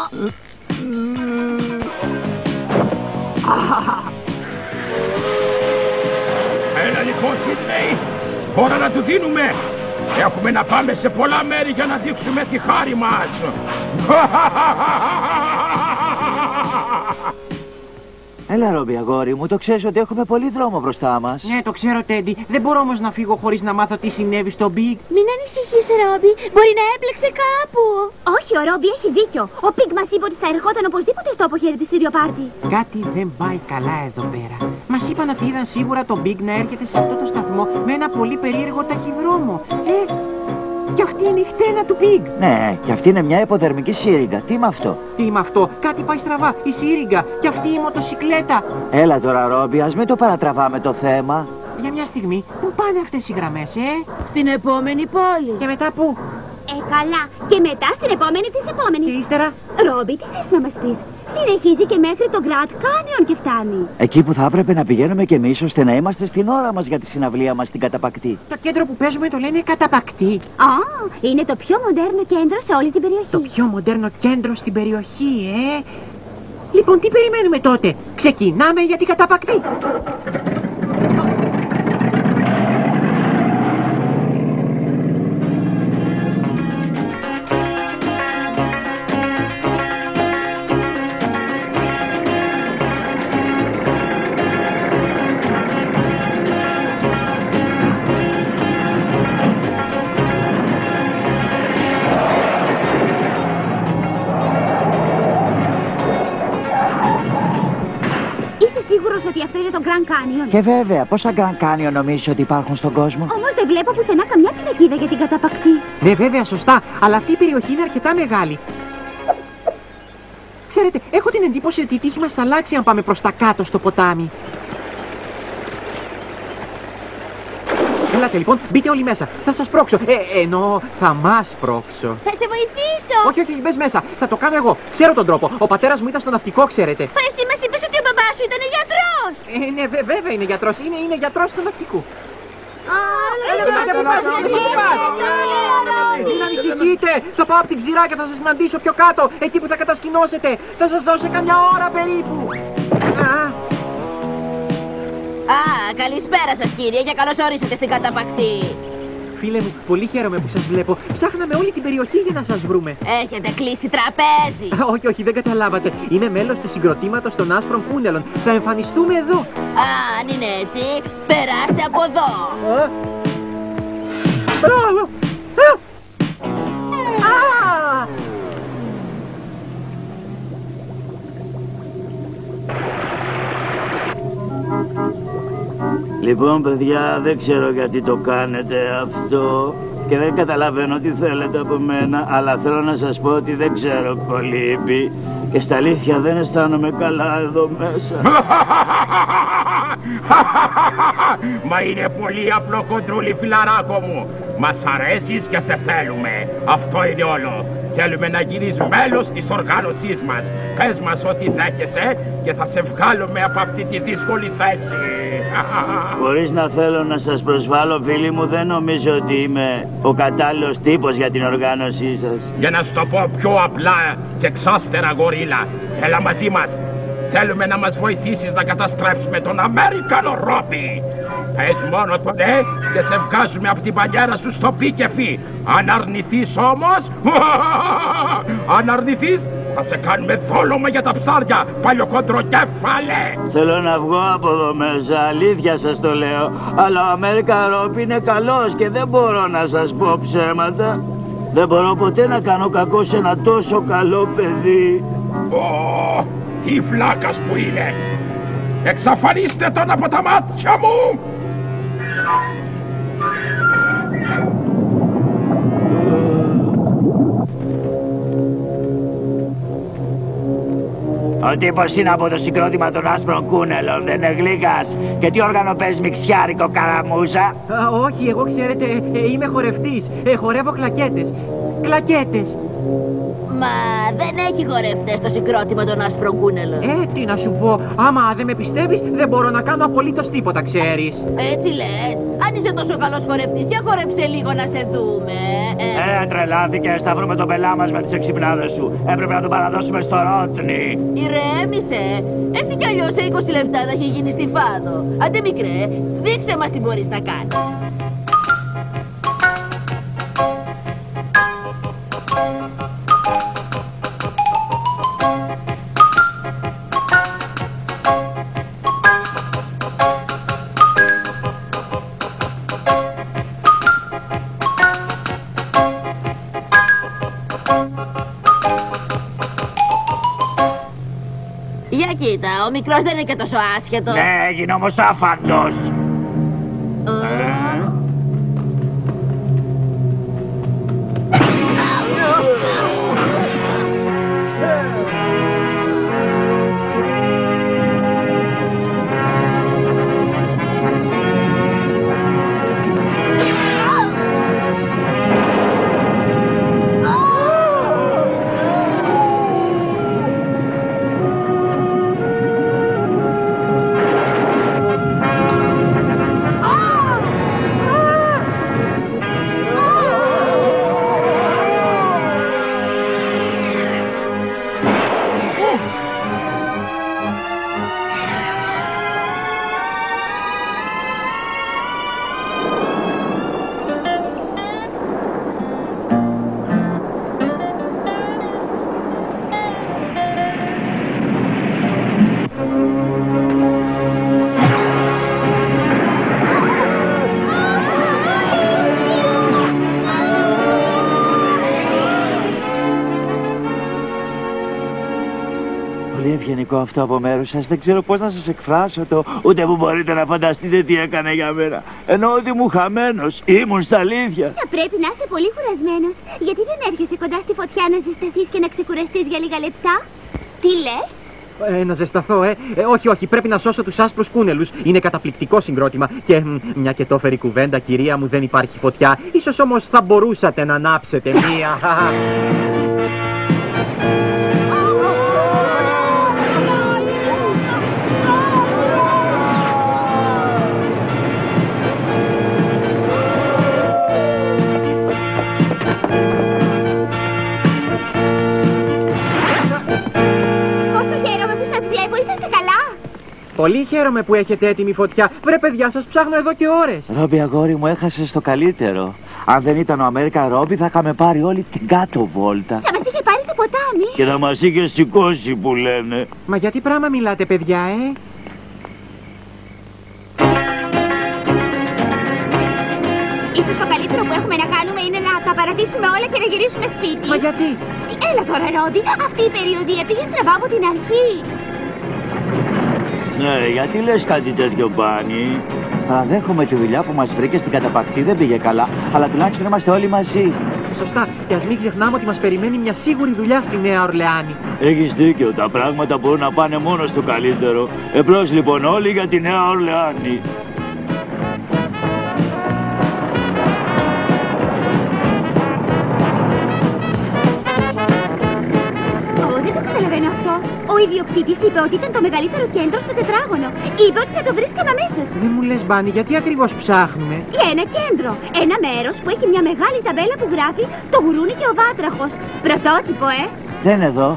Έλα λοιπόν, Σίδνεϊ, ώρα να του δίνουμε. Έχουμε να πάμε σε πολλά μέρη για να δείξουμε τη χάρη μας. Έλα, Ρόμπι, αγόρι μου, το ξέρεις ότι έχουμε πολύ δρόμο μπροστά μας. Ναι, το ξέρω, Τέντι. Δεν μπορώ όμως να φύγω χωρίς να μάθω τι συνέβη στο Big. Μην ανησυχείς, Ρόμπι. Μπορεί να έπλεξε κάπου. Όχι, ο Ρόμπι έχει δίκιο. Ο Πινγκ μας είπε ότι θα ερχόταν οπωσδήποτε στο αποχαιρετιστήριο πάρτι. Κάτι δεν πάει καλά εδώ πέρα. Μας είπαν ότι είδαν σίγουρα τον Big να έρχεται σε αυτό το σταθμό με ένα πολύ περίεργο ταχυδρόμο. Και αυτή είναι η χτένα του Big. Ναι, και αυτή είναι μια υποδερμική σύριγγα. Τι με αυτό? Τι με αυτό? Κάτι πάει στραβά. Η σύριγγα και αυτή η μοτοσικλέτα. Έλα τώρα, Ρόμπι, ας μην το παρατραβάμε το θέμα. Για μια στιγμή, πού πάνε αυτές οι γραμμές, Στην επόμενη πόλη. Και μετά πού? Καλά. Και μετά στην επόμενη της επόμενης. Και ύστερα? Ρόμπι, τι θες να μας πεις? Συνεχίζει και μέχρι το Grand Canyon και φτάνει. Εκεί που θα έπρεπε να πηγαίνουμε κι εμείς, ώστε να είμαστε στην ώρα μας για τη συναυλία μας στην Καταπακτή. Το κέντρο που παίζουμε το λένε Καταπακτή. Είναι το πιο μοντέρνο κέντρο σε όλη την περιοχή. Το πιο μοντέρνο κέντρο στην περιοχή, Λοιπόν, τι περιμένουμε τότε? Ξεκινάμε για την Καταπακτή. Ότι αυτό είναι το Grand Canyon. Και βέβαια, πόσα Grand Canyon νομίζεις ότι υπάρχουν στον κόσμο? Όμως δεν βλέπω πουθενά καμιά πινακίδα για την Καταπακτή. Ναι, βέβαια, σωστά. Αλλά αυτή η περιοχή είναι αρκετά μεγάλη. Ξέρετε, έχω την εντύπωση ότι η τύχη μας θα αλλάξει αν πάμε προς τα κάτω στο ποτάμι. Ελάτε λοιπόν, μπείτε όλοι μέσα. Θα σας πρόξω. Εννοώ, θα μας πρόξω. Θα σε βοηθήσω. Όχι, όχι, μπες μέσα. Θα το κάνω εγώ. Ξέρω τον τρόπο. Ο πατέρας μου ήταν στο ναυτικό, ξέρετε. Μα εσύ μας είπες ότι ο μπαμπάς σου ήταν γιατρός. Ναι, βέβαια είναι γιατρός. Είναι γιατρός του ναυτικού. Μην ανησυχείτε. Θα πάω από την ξηρά και θα σας συναντήσω πιο κάτω. Εκεί που θα κατασκηνώσετε. Θα σας δώσω καμιά ώρα περίπου. Καλησπέρα σας, κύριε, και καλώς ορίσατε στην Καταπακτή. Φίλε μου, πολύ χαίρομαι που σας βλέπω. Ψάχναμε όλη την περιοχή για να σας βρούμε. Έχετε κλείσει τραπέζι. Όχι, δεν καταλάβατε. Είμαι μέλος του συγκροτήματος των άσπρων κούνελων. Θα εμφανιστούμε εδώ. Αν είναι έτσι, περάστε από εδώ. Μπράβο! Λοιπόν, παιδιά, δεν ξέρω γιατί το κάνετε αυτό. και δεν καταλαβαίνω τι θέλετε από μένα, αλλά θέλω να σας πω ότι δεν ξέρω κολύμπι και στα αλήθεια δεν αισθάνομαι καλά εδώ μέσα. Μα είναι πολύ απλό, κοντρούλι φιλαράκο μου. Μας αρέσεις και σε θέλουμε. Αυτό είναι όλο. Θέλουμε να γίνεις μέλος της οργάνωσής μας. Πες μας ό,τι δέχεσαι και θα σε βγάλουμε από αυτή τη δύσκολη θέση. Χωρίς να θέλω να σας προσβάλλω, φίλοι μου, δεν νομίζω ότι είμαι ο κατάλληλος τύπος για την οργάνωσή σας. Για να σου το πω πιο απλά και εξάστερα, γορίλα, έλα μαζί μας. Θέλουμε να μας βοηθήσεις να καταστρέψουμε τον Αμέρικανο Ρόμπι. Πες μόνο το ναι και σε βγάζουμε από την πανιέρα σου στο πι και φι. Αν αρνηθείς όμως, αν αρνηθείς, θα σε κάνουμε δόλωμα για τα ψάρια, παλιοκοντροκέφαλε. Θέλω να βγω από εδώ μέσα, αλήθεια σας το λέω. Αλλά ο Αμέρικα Ρόμπι είναι καλός και δεν μπορώ να σας πω ψέματα. Δεν μπορώ ποτέ να κάνω κακό σε ένα τόσο καλό παιδί. Ω, τι βλάκας που είναι. Εξαφανίστε τον από τα μάτια μου. Ο τύπος είναι από το συγκρότημα των άσπρων κούνελων, δεν είναι γλύκας? Και τι όργανο παίζει, μιξιάρικο καραμούζα? Όχι, εγώ ξέρετε, είμαι χορευτής. Χορεύω κλακέτες. Κλακέτες. Μα δεν έχει χορευτές στο συγκρότημα των άσπρων κούνελων. Τι να σου πω, άμα δεν με πιστεύεις, δεν μπορώ να κάνω απολύτως τίποτα, ξέρεις. Έτσι λες? Αν είσαι τόσο καλός χορευτής, για χόρεψε λίγο να σε δούμε. Τρελάθηκες, θα βρούμε τον πελά μας με τις εξυπνάδες σου. Έπρεπε να τον παραδώσουμε στο Ρότνι. Ηρέμησε. Έτσι κι αλλιώς σε 20 λεπτά θα έχει γίνει στη Φάδο. Άντε μικρέ, δείξε μας τι μπορείς να κάνεις. Για κοίτα, ο μικρός δεν είναι και τόσο άσχετο. Ναι, έγινε όμως άφαντος. Πολύ ευγενικό αυτό από μέρους σας. Δεν ξέρω πώς να σας εκφράσω το, ούτε που μπορείτε να φανταστείτε τι έκανε για μένα. Ενώ ότι ήμουν χαμένος, ήμουν στα αλήθεια. Θα πρέπει να είσαι πολύ κουρασμένος. Γιατί δεν έρχεσαι κοντά στη φωτιά να ζεσταθείς και να ξεκουραστείς για λίγα λεπτά? Τι λες? Να ζεσταθώ, όχι, πρέπει να σώσω τους άσπρους κούνελους. Είναι καταπληκτικό συγκρότημα. Και μια και το έφερε κουβέντα, κυρία μου, δεν υπάρχει φωτιά. Ίσως όμως θα μπορούσατε να ανάψετε μία. Πολύ χαίρομαι που έχετε έτοιμη φωτιά. Βρε παιδιά, σας ψάχνω εδώ και ώρες. Ρόμπι, αγόρι μου, έχασες το καλύτερο. Αν δεν ήταν ο Αμέρικα Ρόμπι, θα είχαμε πάρει όλη την κάτω βόλτα. Θα μας είχε πάρει το ποτάμι. Και θα μας είχε σηκώσει που λένε. Μα για τι πράγμα μιλάτε, παιδιά, Ίσως το καλύτερο που έχουμε να κάνουμε είναι να τα παρατήσουμε όλα και να γυρίσουμε σπίτι. Μα γιατί? Έλα τώρα, Ρόμπι. Αυτή η περιοδία πήγε στραβά από την αρχή. Ναι, γιατί λες κάτι τέτοιο, Μπάνι? Παραδέχομαι τη δουλειά που μας βρήκε στην καταπακτή δεν πήγε καλά, αλλά τουλάχιστον είμαστε όλοι μαζί. Σωστά, και ας μην ξεχνάμε ότι μας περιμένει μια σίγουρη δουλειά στη Νέα Ορλεάνη. Έχεις δίκιο, τα πράγματα μπορούν να πάνε μόνο στο καλύτερο. Εμπρός λοιπόν όλοι για τη Νέα Ορλεάνη. Ο ιδιοκτήτης είπε ότι ήταν το μεγαλύτερο κέντρο στο τετράγωνο. Είπε ότι θα το βρίσκαμε αμέσως. Δεν μου λες, Μπάνι, γιατί ακριβώς ψάχνουμε? Για ένα κέντρο. Ένα μέρος που έχει μια μεγάλη ταμπέλα που γράφει «Το γουρούνι και ο βάτραχος». Πρωτότυπο, Δεν είναι εδώ.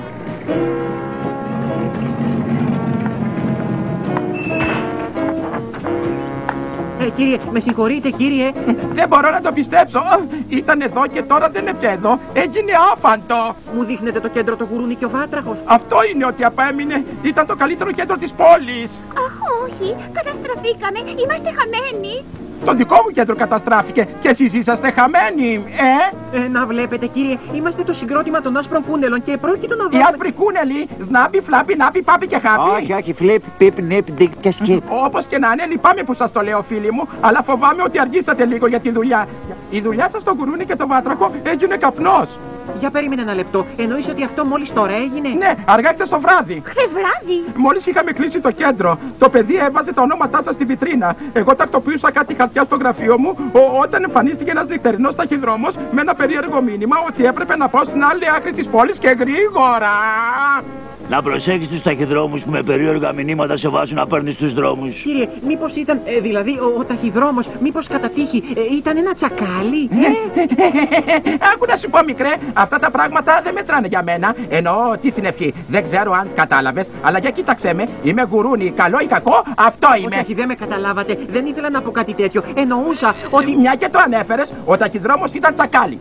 Κύριε, με συγχωρείτε, κύριε. Δεν μπορώ να το πιστέψω. Ήταν εδώ και τώρα δεν είναι πια εδώ. Έγινε άφαντο. Μου δείχνετε το κέντρο το γουρούνι και ο βάτραχος? Αυτό είναι ότι απέμεινε. Ήταν το καλύτερο κέντρο της πόλης. Αχ, όχι. Καταστραφήκαμε. Είμαστε χαμένοι. Το δικό μου κέντρο καταστράφηκε και εσείς είσαστε χαμένοι, Να βλέπετε, κύριε, είμαστε το συγκρότημα των άσπρων κούνελων και πρόκειτο να δούμε... Οι άσπροι κούνελοι, σνάπι, φλάπι, νάπι, πάπι και χάπι. Όχι, όχι, φλιπ, πιπ, νιπ, ντικ και σκιπ. Όπως και να είναι, λυπάμαι που σας το λέω, φίλοι μου, αλλά φοβάμαι ότι αργήσατε λίγο για τη δουλειά. Η δουλειά σας στο γουρούνι και το βάτραχο έγινε καπνός. Για περίμενε ένα λεπτό. Εννοείς ότι αυτό μόλις τώρα έγινε? Ναι, αργά χθες το βράδυ. Χθες βράδυ. Μόλις είχαμε κλείσει το κέντρο, το παιδί έβαζε τα ονόματά σας στη βιτρίνα. Εγώ τακτοποιούσα κάτι χαρτιά στο γραφείο μου όταν εμφανίστηκε ένας νυχτερινός ταχυδρόμος με ένα περίεργο μήνυμα ότι έπρεπε να πάω στην άλλη άκρη της πόλης και γρήγορα. Να προσέχεις τους ταχυδρόμους που με περίεργα μηνύματα σε βάζουν να παίρνεις τους δρόμους. Κύριε, μήπως ήταν, δηλαδή ο ταχυδρόμος, μήπως κατά τύχη ήταν ένα τσακάλι? Άκου να σου πω, μικρέ, αυτά τα πράγματα δεν μετράνε για μένα. Εννοώ τι συνευχή. Δεν ξέρω αν κατάλαβες, αλλά για κοίταξέ με. Είμαι γουρούνι, καλό ή κακό, αυτό είμαι. Όχι, δεν με καταλάβατε. Δεν ήθελα να πω κάτι τέτοιο. Εννοούσα ότι... Μια και το ανέφερες, ο ταχυδρόμος ήταν τσακάλι.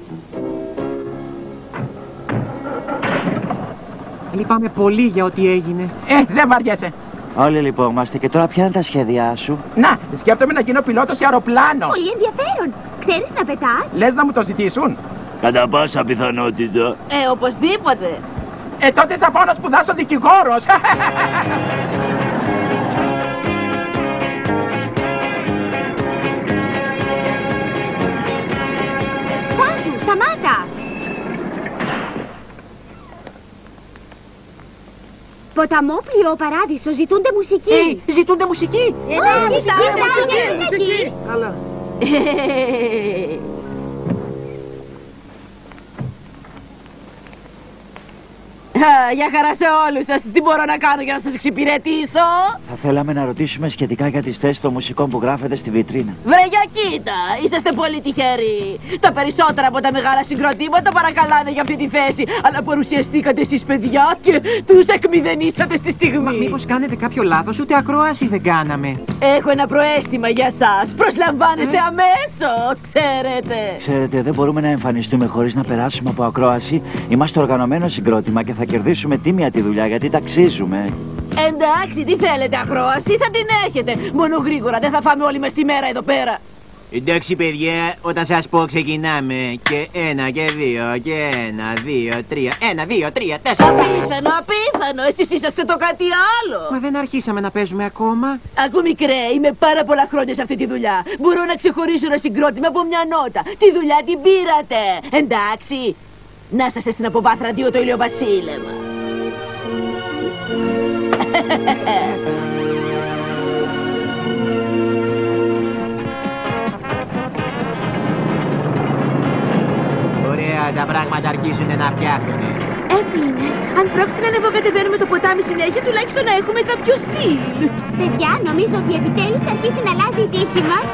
Λυπάμαι πολύ για ό,τι έγινε. Δεν βαριέσαι. Όλοι λυπόμαστε και τώρα ποια είναι τα σχέδιά σου? Να, σκέφτομαι να γίνω πιλότος σε αεροπλάνο. Πολύ ενδιαφέρον. Ξέρεις να πετάς? Λες να μου το ζητήσουν? Κατά πάσα πιθανότητα. Οπωσδήποτε. Τότε θα πάω να σπουδάσω δικηγόρος. Στάσου, σταμάτα. Ποταμό πλοίο Παράδεισο, ζητούνται μουσική. Ζητούνται μουσική. Όχι, μουσική. Καλά. Για χαρά σε όλους σας. Τι μπορώ να κάνω για να σας εξυπηρετήσω? Θα θέλαμε να ρωτήσουμε σχετικά για τις θέσεις των μουσικών που γράφετε στη βιτρίνα. Βρε για κοίτα, είσαστε πολύ τυχεροί. Τα περισσότερα από τα μεγάλα συγκροτήματα παρακαλάνε για αυτή τη θέση. Αλλά παρουσιαστήκατε εσείς, παιδιά, και τους εκμηδενήσατε στη στιγμή. Μα μήπως κάνετε κάποιο λάθος? Ούτε ακρόαση δεν κάναμε. Έχω ένα προαίσθημα για σας. Προσλαμβάνεστε αμέσως, ξέρετε. Ξέρετε, δεν μπορούμε να εμφανιστούμε χωρίς να περάσουμε από ακρόαση. Είμαστε οργανωμένο συγκρότημα και θα κερδίσουμε τίμια τη δουλειά γιατί ταξίζουμε. Εντάξει, τι θέλετε, ακρόαση θα την έχετε. Μόνο γρήγορα, δεν θα φάμε όλοι μες τη μέρα εδώ πέρα. Εντάξει, παιδιά, όταν σας πω ξεκινάμε. Και 1 και 2 και 1, 2, 3. 1, 2, 3, 4. Απίθανο, απίθανο. Εσείς είσαστε το κάτι άλλο. Μα δεν αρχίσαμε να παίζουμε ακόμα. Ακού, μικρέ, είμαι πάρα πολλά χρόνια σε αυτή τη δουλειά. Μπορώ να ξεχωρίσω ένα συγκρότημα από μια νότα. Τη δουλειά την πήρατε. Εντάξει. Να σας έστειλα από βάθρα 2 το ηλιοβασίλεμα. Ωραία, τα πράγματα αρχίζουν να φτιάχνουν. Έτσι είναι. Αν πρόκειται να ανεβοκατεβαίνουμε το ποτάμι συνέχεια, τουλάχιστον να έχουμε κάποιο στυλ. Παιδιά, νομίζω ότι επιτέλους αρχίσει να αλλάζει η τύχη μας.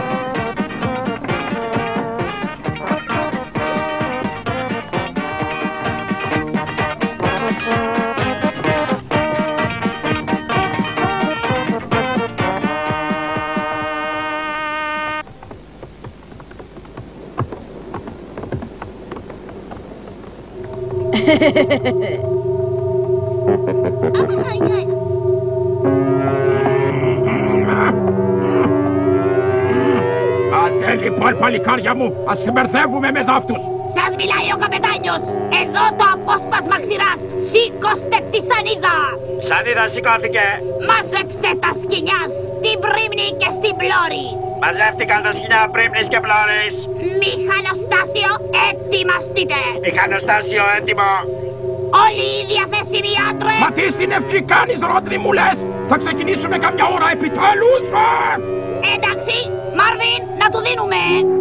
Άντε λοιπόν, παλικάρια μου, ας συμπερδεύουμε με δάφτους. Σας μιλάει ο καπετάνιος. Εδώ το απόσπασμα ξηράς. Σήκωστε τη σανίδα! Σανίδα σηκώθηκε! Μαζέψτε τα σκοινιά στην πρίμνη και στην πλώρη! Μαζεύτηκαν τα σκοινιά πρίμνης και πλώρης! Μηχανοστάσιο, ετοιμαστείτε! Μηχανοστάσιο έτοιμο! Όλοι οι διαθέσιμοι άντρες! Μα τι στην ευχή κάνεις, Ρόντρι μου λες? Θα ξεκινήσουμε καμιά ώρα επιτέλους! Εντάξει, Μάρβιν, να του δίνουμε!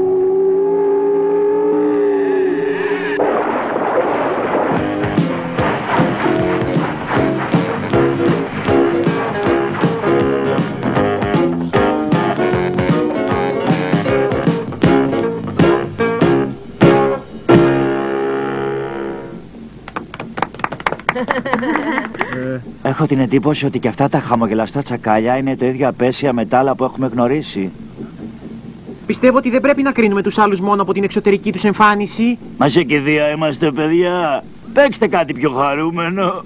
Έχω την εντύπωση ότι και αυτά τα χαμογελαστά τσακάλια είναι το ίδιο απέσια με τα άλλα που έχουμε γνωρίσει. Πιστεύω ότι δεν πρέπει να κρίνουμε τους άλλους μόνο από την εξωτερική τους εμφάνιση. Μα σε κηδεία είμαστε, παιδιά. Παίξτε κάτι πιο χαρούμενο.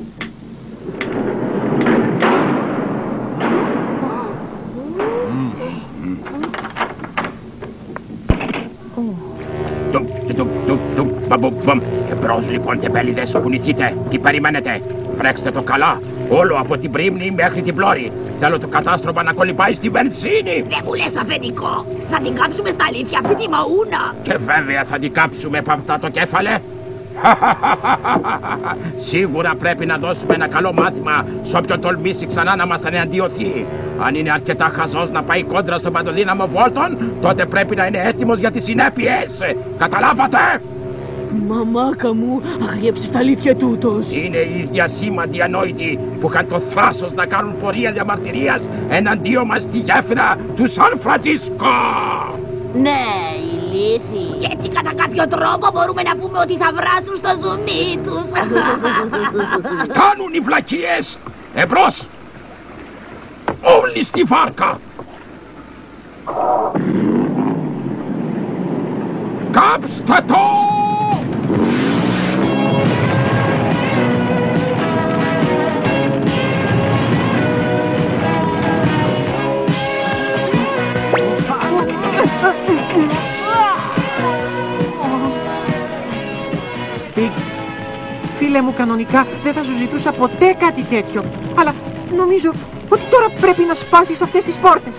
Εμπρός λοιπόν, τεμπέληδες, κουνηθείτε. Τι περιμένετε? Βρέξτε το καλά. Όλο από την πρίμνη μέχρι την πλώρη. Θέλω το κατάστρωμα να κολυμπάει στη βενζίνη. Δεν μου λες αφεντικό. Θα την κάψουμε στα αλήθεια αυτή τη μαούνα. Και βέβαια θα την κάψουμε από αυτά το κέφαλε. Σίγουρα πρέπει να δώσουμε ένα καλό μάθημα σε όποιον τολμήσει ξανά να μας αναντιωθεί. Αν είναι αρκετά χαζός να πάει κόντρα στον παντοδύναμο Βόλτον, τότε πρέπει να είναι έτοιμος για τις συνέπειες. Καταλάβατε? Μαμάκα μου, αγριέψεις τα αλήθεια τούτος. Είναι οι ίδια σήμαντοι ανόητοι που είχαν το θράσος να κάνουν πορεία διαμαρτυρίας εναντίον μας στη γέφυρα του Σαν Φραντζίσκο. Ναι, ηλίθιοι. Και έτσι κατά κάποιο τρόπο μπορούμε να πούμε ότι θα βράσουν στο ζουμί τους. Κάνουν οι βλακίες. Εμπρός. Όλοι στη βάρκα. Κάψτε το! Φίλε μου, κανονικά δεν θα σου ζητούσα ποτέ κάτι τέτοιο. Αλλά νομίζω ότι τώρα πρέπει να σπάσεις αυτές τις πόρτες.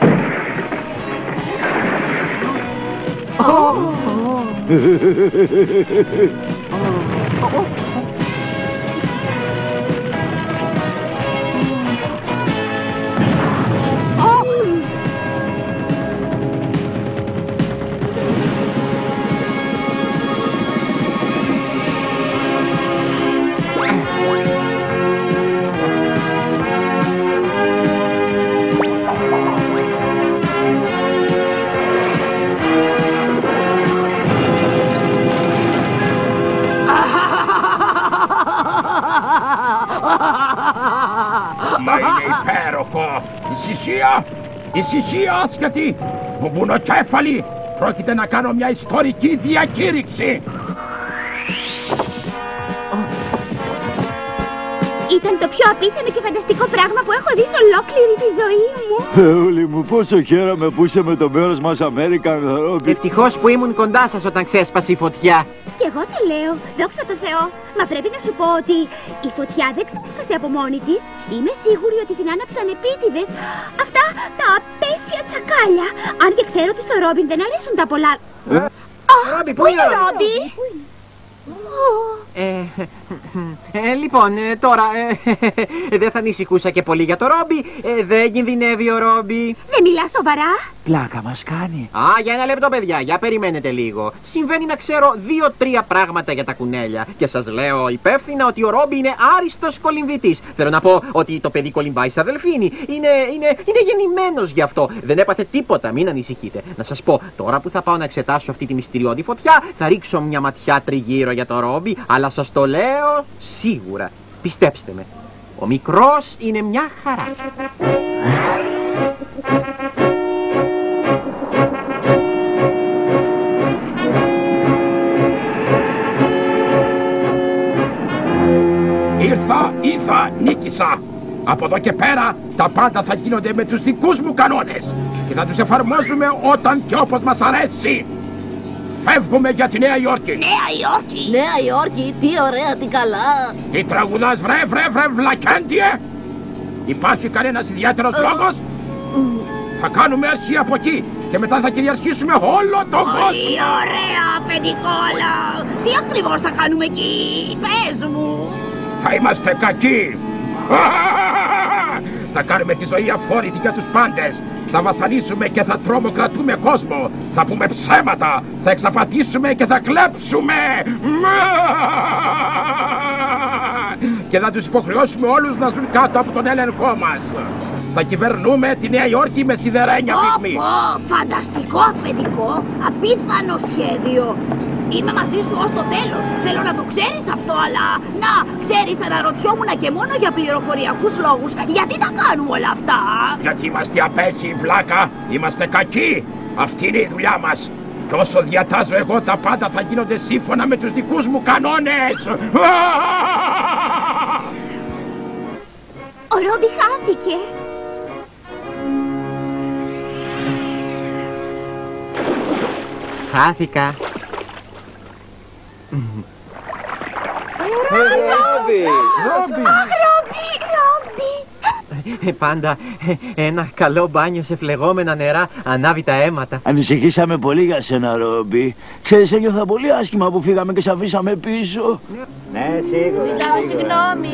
Μα είναι υπέροχο! Ησυχία! Ησυχία, άσχετη! Μπουμπουνοκέφαλη! Πρόκειται να κάνω μια ιστορική διακήρυξη! Ήταν το πιο απίθανο και φανταστικό πράγμα που έχω δει σε ολόκληρη τη ζωή μου. Θεούλη μου, πόσο χαίρομαι που είσαι με το μέρος μας American Robbie. Ευτυχώς που ήμουν κοντά σας όταν ξέσπασε η φωτιά. Κι εγώ το λέω, δόξα τω Θεώ. Μα πρέπει να σου πω ότι η φωτιά δεν ξέσπασε από μόνη της. Είμαι σίγουρη ότι την άναψαν επίτηδες αυτά τα απέσια τσακάλια. Αν και ξέρω ότι στο Ρόμπιν δεν αρέσουν τα πολλά. Ρόμπι, Πού είναι ο Ρόμπι? Λοιπόν, τώρα δεν θα ανησυχούσα και πολύ για το Ρόμπι. Δεν κινδυνεύει ο Ρόμπι. Δεν μιλάς σοβαρά? Πλάκα μας κάνει. Για ένα λεπτό, παιδιά, για περιμένετε λίγο. Συμβαίνει να ξέρω 2-3 πράγματα για τα κουνέλια. Και σας λέω υπεύθυνα ότι ο Ρόμπι είναι άριστος κολυμβητής. Θέλω να πω ότι το παιδί κολυμπάει στα Δελφίνη. Είναι γεννημένος γι' αυτό. Δεν έπαθε τίποτα, μην ανησυχείτε. Να σας πω, τώρα που θα πάω να εξετάσω αυτή τη μυστηριώδη φωτιά, θα ρίξω μια ματιά τριγύρω για το Ρόμπι, αλλά σας το λέω σίγουρα. Πιστέψτε με, ο μικρός είναι μια χαρά. Ήρθα, νίκησα. Από εδώ και πέρα τα πάντα θα γίνονται με τους δικούς μου κανόνες και θα τους εφαρμόζουμε όταν και όπως μας αρέσει. Φεύγουμε για τη Νέα Υόρκη. Νέα Υόρκη. Νέα Υόρκη, τι ωραία, τι καλά. Τι τραγουδάς βρε βλακέντιε. Υπάρχει κανένας ιδιαίτερος λόγος? Θα κάνουμε αρχή από εκεί και μετά θα κυριαρχήσουμε όλο τον κόσμο. Πολύ ωραία, παιδικόλα. Τι ακριβώς θα κάνουμε εκεί, πες μου. Θα είμαστε κακοί. Θα κάνουμε τη ζωή αφόρητη για τους πάντες. Θα βασανίσουμε και θα τρομοκρατούμε κόσμο. Θα πούμε ψέματα. Θα εξαπατήσουμε και θα κλέψουμε. Και θα τους υποχρεώσουμε όλους να ζουν κάτω από τον έλεγχό μας. Θα κυβερνούμε τη Νέα Υόρκη με σιδερένια πυγμή. Φανταστικό αφεντικό, απίθανο σχέδιο. Είμαι μαζί σου ως το τέλος. Θέλω να το ξέρεις αυτό, αλλά... Να, ξέρεις, αναρωτιόμουν και μόνο για πληροφοριακούς λόγους. Γιατί τα κάνουμε όλα αυτά? Γιατί είμαστε απέσιοι, βλάκα. Είμαστε κακοί. Αυτή είναι η δουλειά μας. Και όσο διατάζω εγώ, τα πάντα θα γίνονται σύμφωνα με τους δικούς μου κανόνες. Ο Ρόμπι χάθηκε. Χάθηκα. Ρόμπι! Πάντα ένα καλό μπάνιο σε φλεγόμενα νερά ανάβει τα αίματα. Ανησυχήσαμε πολύ για σένα, Ρόμπι. Ξέρεις, ένιωθα πολύ άσχημα που φύγαμε και σε αφήσαμε πίσω. Ναι, σίγουρα. Ζητάω συγγνώμη.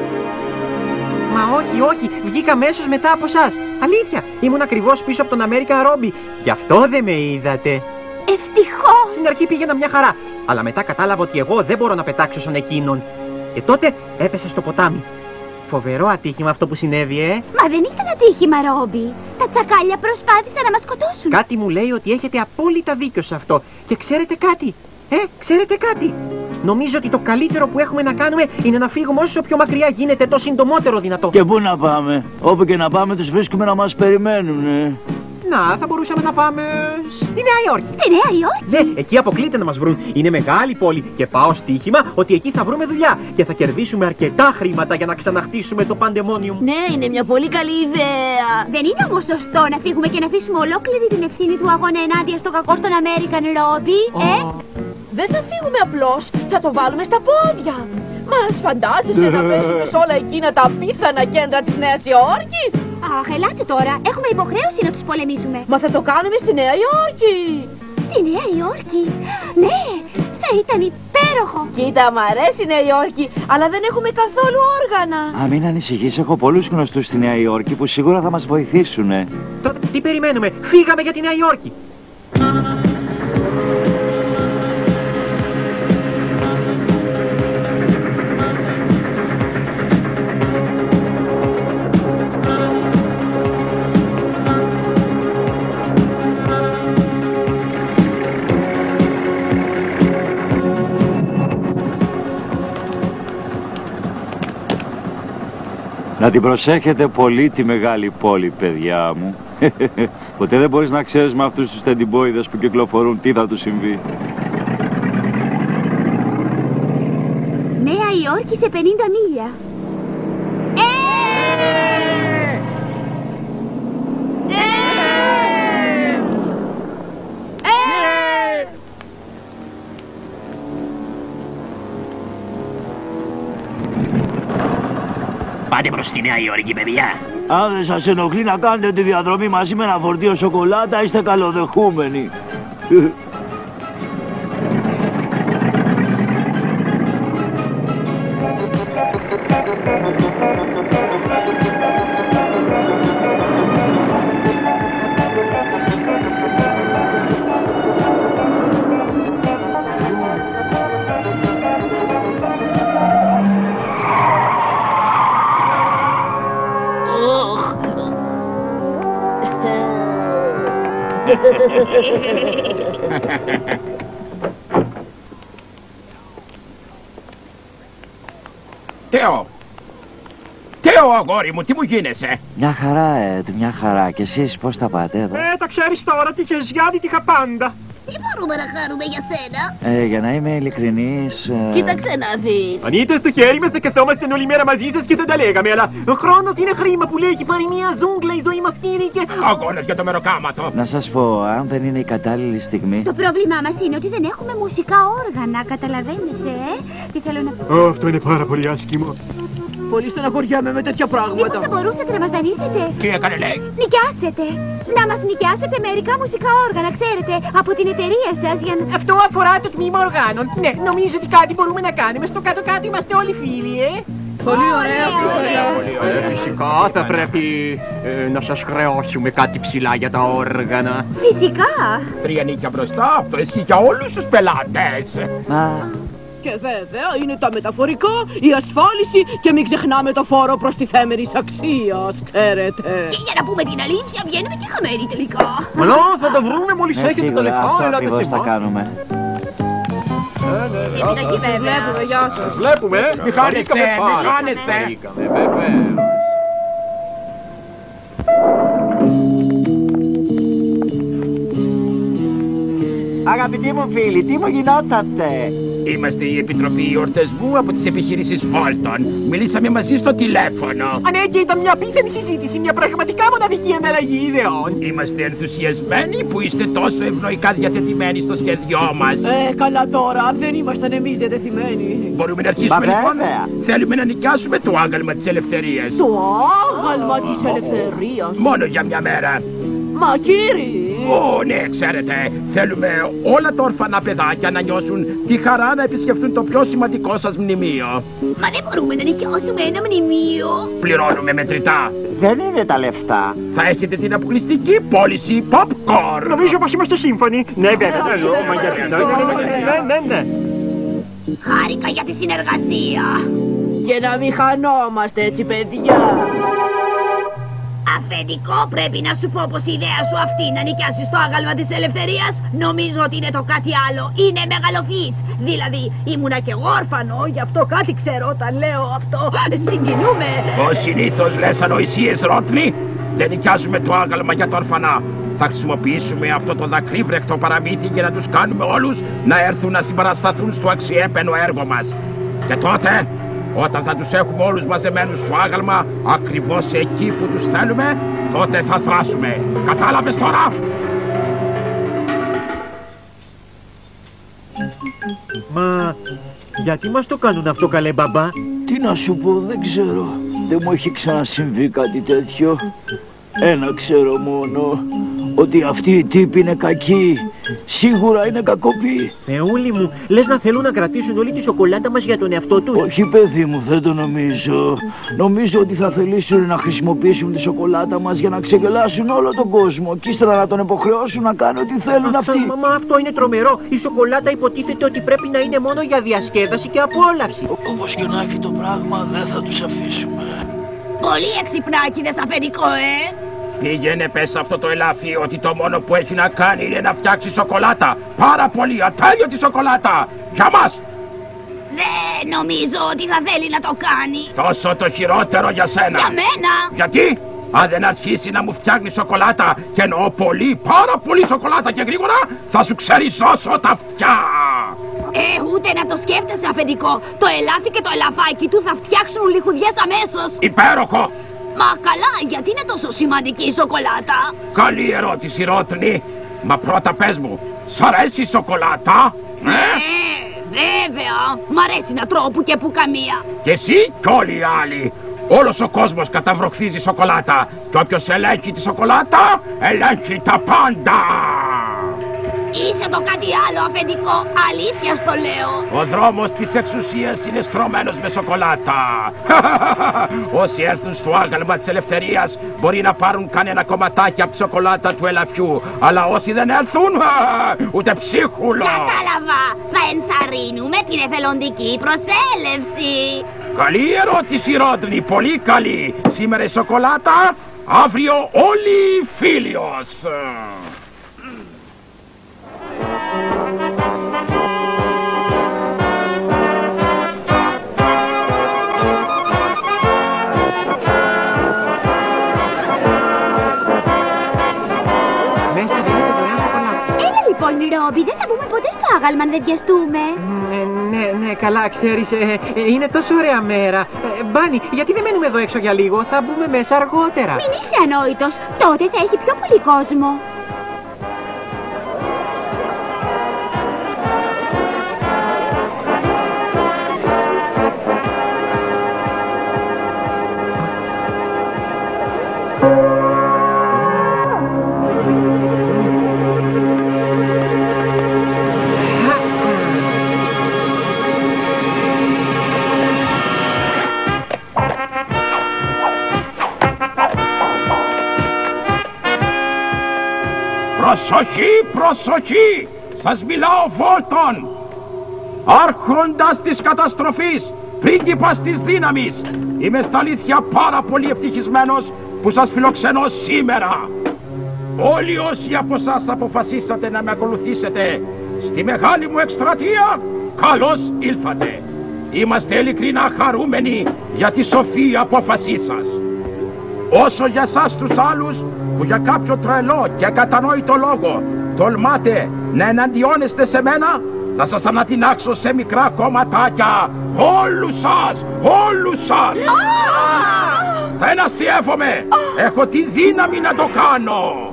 Μα όχι, βγήκα αμέσως μετά από εσάς. Αλήθεια, ήμουν ακριβώς πίσω από τον American Robbie. Γι' αυτό δεν με είδατε. Ευτυχώς! Στην αρχή πήγαινα μια χαρά, αλλά μετά κατάλαβα ότι εγώ δεν μπορώ να πετάξω σαν εκείνον. Και τότε έπεσα στο ποτάμι. Φοβερό ατύχημα αυτό που συνέβη, Μα δεν ήταν ατύχημα, Ρόμπι. Τα τσακάλια προσπάθησαν να μας σκοτώσουν. Κάτι μου λέει ότι έχετε απόλυτα δίκιο σε αυτό. Και ξέρετε κάτι, ξέρετε κάτι. Νομίζω ότι το καλύτερο που έχουμε να κάνουμε είναι να φύγουμε όσο πιο μακριά γίνεται, το συντομότερο δυνατό. Και πού να πάμε? Όπου και να πάμε τους βρίσκουμε να μας περιμένουν. Να, θα μπορούσαμε να πάμε στη Νέα Υόρκη. Στη Νέα Υόρκη? Ναι, εκεί αποκλείται να μας βρουν. Είναι μεγάλη πόλη και πάω στοίχημα ότι εκεί θα βρούμε δουλειά και θα κερδίσουμε αρκετά χρήματα για να ξαναχτίσουμε το Pandemonium. Ναι, είναι μια πολύ καλή ιδέα. Δεν είναι όμως σωστό να φύγουμε και να αφήσουμε ολόκληρη την ευθύνη του αγώνα ενάντια στο κακό στον American Robbie, Δεν θα φύγουμε απλώς, θα το βάλουμε στα πόδια. Μας φαντάζεσαι να παίζουμε σε όλα εκείνα τα απίθανα κέντρα της Νέας Υόρκης? Αχ, ελάτε τώρα, έχουμε υποχρέωση να τους πολεμήσουμε. Μα θα το κάνουμε στη Νέα Υόρκη. Στη Νέα Υόρκη? Ναι, θα ήταν υπέροχο. Κοίτα, μ' αρέσει η Νέα Υόρκη, αλλά δεν έχουμε καθόλου όργανα. Α, μην ανησυχείς, έχω πολλούς γνωστούς στη Νέα Υόρκη που σίγουρα θα μας βοηθήσουν. Τότε τι περιμένουμε, φύγαμε για τη Νέα Υόρκη. Να την προσέχετε πολύ τη μεγάλη πόλη, παιδιά μου. Ποτέ δεν μπορείς να ξέρεις με αυτούς τους τεντιμπόιδες που κυκλοφορούν τι θα τους συμβεί. Νέα Υόρκη σε 50 μίλια. Πάτε προς τη Νέα Υόρκη, παιδιά. Αν δεν σας ενοχλεί να κάνετε τη διαδρομή μαζί με ένα φορτίο σοκολάτα, είστε καλοδεχούμενοι. Τέο, αγόρι μου, τι μου γίνεσαι? Μια χαρά, μια χαρά. Και εσείς πώς τα πάτε εδώ? Τα ξέρεις τώρα, τι είχες Γιάννη, τι είχα πάντα. Τι μπορούμε να κάνουμε για σένα? Για να είμαι ειλικρινής... Κοίταξε να δεις. Αν είτε στο χέρι μας θα καθόμασταν όλη μέρα μαζί σας και θα τα λέγαμε, αλλά ο χρόνος είναι χρήμα που λέει και πάρει μια ζούγκλα η ζωή μας και... Αγώνες για το μεροκάματο. Να σας πω, αν δεν είναι η κατάλληλη στιγμή... Το πρόβλημά μας είναι ότι δεν έχουμε μουσικά όργανα, καταλαβαίνετε, τι θέλω να πω. Αυτό είναι πάρα πολύ άσχημο. Πολύ στεναχωριέμαι με τέτοια Μήπως πράγματα. θα μπορούσατε να μας δανείσετε? Τι έκανε, λέει? Νοικιάσετε. Να μας νοικιάσετε μερικά μουσικά όργανα, ξέρετε, από την εταιρεία σας για να... Αυτό αφορά το τμήμα οργάνων. Ναι, νομίζω ότι κάτι μπορούμε να κάνουμε. Στο κάτω-κάτω είμαστε όλοι φίλοι, Πολύ ωραία. Φυσικά θα πρέπει να σας χρεώσουμε κάτι ψηλά για τα όργανα. Φυσικά. 3 νίκια μπροστά, αυτό ισχύει για όλους τους πελάτες. Και βέβαια είναι τα μεταφορικά, η ασφάλιση και μην ξεχνάμε το φόρο προστιθέμενης αξίας, ξέρετε. Και για να πούμε την αλήθεια, βγαίνουμε και χαμένοι τελικά. Μαλό, θα τα βρούμε μόλις έχετε τα λεφτά, αυτό ελάτε ακριβώς σε θα εμάς. κάνουμε. Επιταγή βέβαια. Βλέπουμε, γεια σας. Βλέπουμε, Μη χάνεστε, μη χάνεστε. Αγαπητοί μου φίλοι, τι μου γινότατε? Είμαστε η Επιτροπή Εορτασμού από τις επιχειρήσεις Βόλτον. Μιλήσαμε μαζί στο τηλέφωνο. Ναι, και ήταν μια απίθανη συζήτηση, μια πραγματικά μοναδική ανταλλαγή ιδεών. Είμαστε ενθουσιασμένοι που είστε τόσο ευνοϊκά διαθετημένοι στο σχέδιό μας. Καλά τώρα, αν δεν ήμασταν εμείς διατεθειμένοι. Μπορούμε να αρχίσουμε Μα λοιπόν. βέβαια. Θέλουμε να νοικιάσουμε το άγαλμα της ελευθερίας. Το άγαλμα της ελευθερίας. Μόνο για μια μέρα. Μα κύριε. Ναι, ξέρετε, θέλουμε όλα τα ορφανά παιδάκια να νιώσουν τη χαρά να επισκεφθούν το πιο σημαντικό σας μνημείο. Μα δεν μπορούμε να νοικιάσουμε ένα μνημείο. Πληρώνουμε μετρητά. Δεν είναι τα λεφτά. Θα έχετε την αποκλειστική πώληση popcorn. Νομίζω πως είμαστε σύμφωνοι. Ναι, βέβαια, ναι. Χάρηκα για τη συνεργασία. Και να μην χανόμαστε έτσι, παιδιά. Αφεντικό, πρέπει να σου πω πως η ιδέα σου αυτή να νοικιάσεις το άγαλμα της ελευθερίας νομίζω ότι είναι το κάτι άλλο. Είναι μεγαλοφυής. Δηλαδή, ήμουνα κι εγώ όρφανο, γι' αυτό κάτι ξέρω όταν λέω αυτό. Συγκινούμε. Ως συνήθως λες ανοησίες, Ρότνη. Δεν νοικιάζουμε το άγαλμα για τα ορφανά. Θα χρησιμοποιήσουμε αυτό το δακρύβρεχτο παραμύθι για να τους κάνουμε όλους να έρθουν να συμπαρασταθούν στο αξιέπαινο έργο μας. Και τότε, όταν θα τους έχουμε όλους μαζεμένους στο άγαλμα, ακριβώς εκεί που τους θέλουμε, τότε θα θράσουμε. Κατάλαβες τώρα? Μα γιατί μας το κάνουν αυτό, καλέ μπαμπά? Τι να σου πω, δεν ξέρω. Δεν μου έχει ξανασυμβεί κάτι τέτοιο. Ένα ξέρω μόνο, ότι αυτοί οι τύποι είναι κακοί. Σίγουρα είναι κακοποιοί. Θεούλη μου, λες να θέλουν να κρατήσουν όλη τη σοκολάτα μας για τον εαυτό τους? Όχι παιδί μου, δεν το νομίζω. Νομίζω ότι θα θελήσουν να χρησιμοποιήσουν τη σοκολάτα μας για να ξεγελάσουν όλο τον κόσμο και ύστερα να τον υποχρεώσουν να κάνει ό,τι θέλουν αυτοί. Μα αυτό είναι τρομερό. Η σοκολάτα υποτίθεται ότι πρέπει να είναι μόνο για διασκέδαση και απόλαυση. Όπως και να έχει το πράγμα, δεν θα τους αφήσουμε. Πολύ εξυπνάκιδες, αφεντικό, Πήγαινε πες σε αυτό το ελάφι ότι το μόνο που έχει να κάνει είναι να φτιάξει σοκολάτα. Πάρα πολύ ατέλειωτη σοκολάτα. Για μας. Δεν νομίζω ότι θα θέλει να το κάνει. Τόσο το χειρότερο για σένα. Για μένα. Γιατί? Αν δεν αρχίσει να μου φτιάχνει σοκολάτα, και εννοώ πολύ, πάρα πολύ σοκολάτα και γρήγορα, θα σου ξεριζώσω τα αυτιά. Ούτε να το σκέφτεσαι, αφεντικό. Το ελάφι και το ελαφάκι του θα φτιάξουν λιχουδιές αμέσως. Υπέροχο. Μα καλά, γιατί είναι τόσο σημαντική η σοκολάτα? Καλή ερώτηση, Ρότνη. Μα πρώτα πες μου, σ' αρέσει η σοκολάτα? Βέβαια. Μ' αρέσει να τρώω που και που καμία. Και εσύ κι όλοι οι άλλοι. Όλος ο κόσμος καταβροχθίζει σοκολάτα. Και όποιος ελέγχει τη σοκολάτα, ελέγχει τα πάντα. Είσαι το κάτι άλλο, αφεντικό. Αλήθεια στο λέω. Ο δρόμος της εξουσίας είναι στρωμένος με σοκολάτα. Όσοι έρθουν στο άγαλμα της ελευθερίας μπορεί να πάρουν κανένα κομματάκι από τη σοκολάτα του ελαφιού. Αλλά όσοι δεν έρθουν, ούτε ψίχουλο. Κατάλαβα. Θα ενθαρρύνουμε την εθελοντική προσέλευση. Καλή ερώτηση, Ρότνη. Πολύ καλή. Σήμερα η σοκολάτα, αύριο όλοι φίλιος. Λοιπόν, Ρόμπι, δεν θα μπούμε ποτέ στο άγαλμα αν δεν βιαστούμε. Ναι, καλά, ξέρεις, είναι τόσο ωραία μέρα. Μπάνι, γιατί δεν μένουμε εδώ έξω για λίγο, θα μπούμε μέσα αργότερα. Μην είσαι ανόητος, τότε θα έχει πιο πολύ κόσμο. Προσοχή, προσοχή! Σας μιλάω Βόλτον! Άρχοντας της καταστροφής, πρίγκιπας της δύναμης! Είμαι στα αλήθεια πάρα πολύ ευτυχισμένος που σας φιλοξενώ σήμερα! Όλοι όσοι από εσάς αποφασίσατε να με ακολουθήσετε στη μεγάλη μου εκστρατεία, καλώς ήλθατε! Είμαστε ειλικρινά χαρούμενοι για τη σοφή απόφασή σας. Όσο για εσάς τους άλλους που για κάποιο τρελό και ακατανόητο λόγο τολμάτε να εναντιώνεστε σε μένα, θα σας ανατινάξω σε μικρά κομματάκια όλους σας, όλους σας! Δεν αστειεύομαι, έχω τη δύναμη να το κάνω!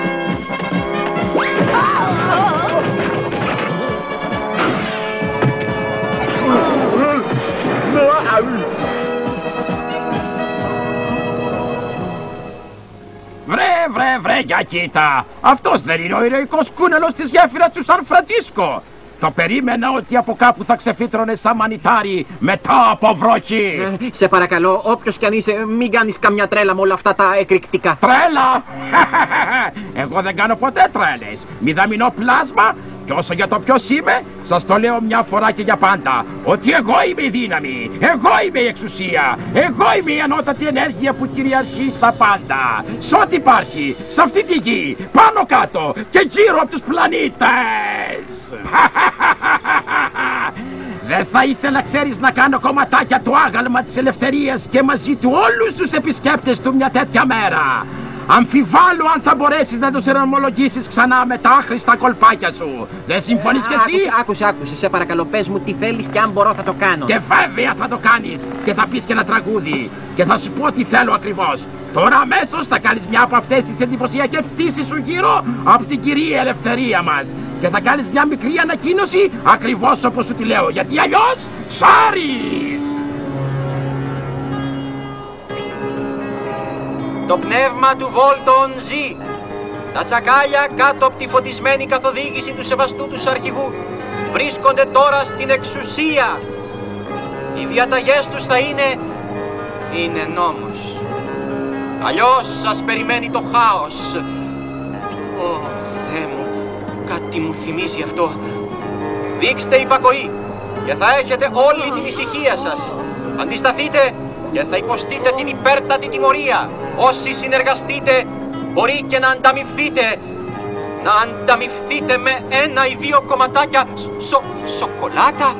Βρε, για κοίτα! Αυτός δεν είναι ο ηρωικός κούνελος της γέφυρας του Σαν Φραντζίσκο! Το περίμενα ότι από κάπου θα ξεφύτρωνε σαν μανιτάρι μετά από βροχή! Σε παρακαλώ, όποιος κι αν είσαι, μην κάνεις καμιά τρέλα με όλα αυτά τα εκρηκτικά. Τρέλα! Εγώ δεν κάνω ποτέ τρέλες! Μηδαμινό πλάσμα! Και όσο για το ποιος είμαι, σας το λέω μια φορά και για πάντα, ότι εγώ είμαι η δύναμη, εγώ είμαι η εξουσία, εγώ είμαι η ανώτατη ενέργεια που κυριαρχεί στα πάντα, σε ό,τι υπάρχει, σε αυτή τη γη, πάνω κάτω και γύρω από τους πλανήτες. Δεν θα ήθελα, ξέρεις, να κάνω κομματάκια το άγαλμα της ελευθερίας και μαζί του όλους τους επισκέπτες του μια τέτοια μέρα. Αμφιβάλλω αν θα μπορέσεις να τους ενομολογήσεις ξανά με τα άχρηστα κολπάκια σου. Δεν συμφωνείς κι εσύ? Άκουσε, σε παρακαλώ, πες μου τι θέλεις και αν μπορώ θα το κάνω. Και βέβαια θα το κάνεις. Και θα πεις και ένα τραγούδι. Και θα σου πω τι θέλω ακριβώς. Τώρα αμέσως θα κάνεις μια από αυτές τις εντυπωσιακές πτήσεις σου γύρω από την κυρία ελευθερία μας. Και θα κάνεις μια μικρή ανακοίνωση ακριβώς όπως σου τη λέω. Γιατί αλλιώς σάρεις! Το πνεύμα του Βόλτον ζει. Τα τσακάλια κάτω από τη φωτισμένη καθοδήγηση του σεβαστού τους αρχηγού βρίσκονται τώρα στην εξουσία. Οι διαταγές τους θα είναι νόμος. Αλλιώς σας περιμένει το χάος. Ω, Θεέ μου, κάτι μου θυμίζει αυτό. Δείξτε υπακοή και θα έχετε όλη την ησυχία σας. Αντισταθείτε και θα υποστείτε την υπέρτατη τιμωρία. Όσοι συνεργαστείτε μπορεί και να ανταμοιφθείτε. Να ανταμοιφθείτε με 1 ή 2 κομματάκια σοκολάτα.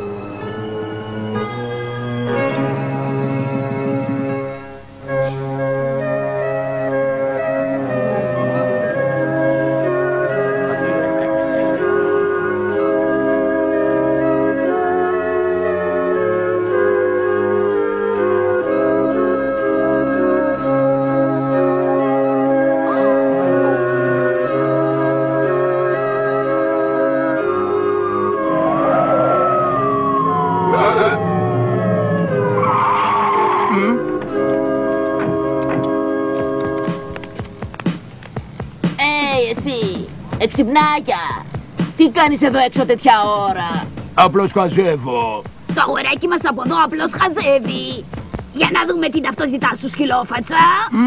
Ξυπνάκια! Τι κάνεις εδώ έξω τέτοια ώρα? Απλώς χαζεύω. Το αγοράκι μας από εδώ απλώς χαζεύει. Για να δούμε την ταυτότητά σου, σκυλόφατσα.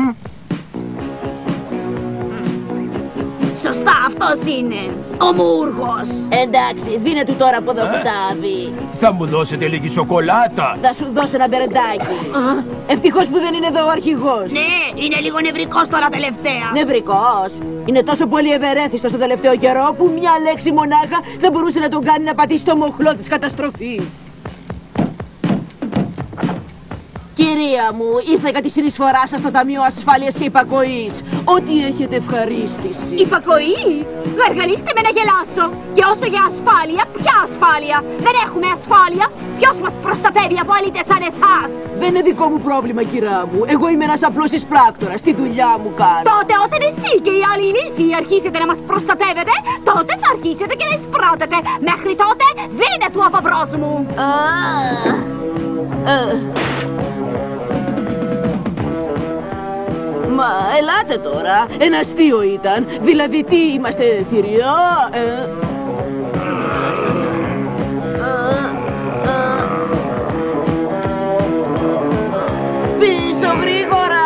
Σωστά, αυτός είναι. Ο Μούργος. Εντάξει, δίνε του τώρα από εδώ που τα δει. Θα μου δώσετε λίγη σοκολάτα? Θα σου δώσω ένα μπερεντάκι. Ευτυχώς που δεν είναι εδώ ο αρχηγός. Ναι, είναι λίγο νευρικός τώρα τελευταία. Νευρικός? Είναι τόσο πολύ ευερέθιστος το τελευταίο καιρό που μια λέξη μονάχα δεν μπορούσε να τον κάνει να πατήσει το μοχλό της καταστροφής. Κυρία μου, ήρθα για τη συνεισφορά σας στο Ταμείο Ασφάλειας και Υπακοής. Ό,τι έχετε ευχαρίστηση. Υπακοή! Γαργαλίστε με να γελάσω. Και όσο για ασφάλεια, ποια ασφάλεια? Δεν έχουμε ασφάλεια. Ποιος μας προστατεύει από αλήτες σαν εσάς? Δεν είναι δικό μου πρόβλημα, κυρά μου. Εγώ είμαι ένας απλός εισπράκτορας. Τη δουλειά μου κάνω. Τότε όταν εσύ και οι άλλοι ηλίθιοι αρχίσετε να μας προστατεύετε, τότε θα αρχίσετε και να εισπράτετε. Μέχρι τότε δίνε του από μπρος μου. Μα ελάτε τώρα. Ένα αστείο ήταν. Δηλαδή τι είμαστε, θηριά? Πίσω γρήγορα!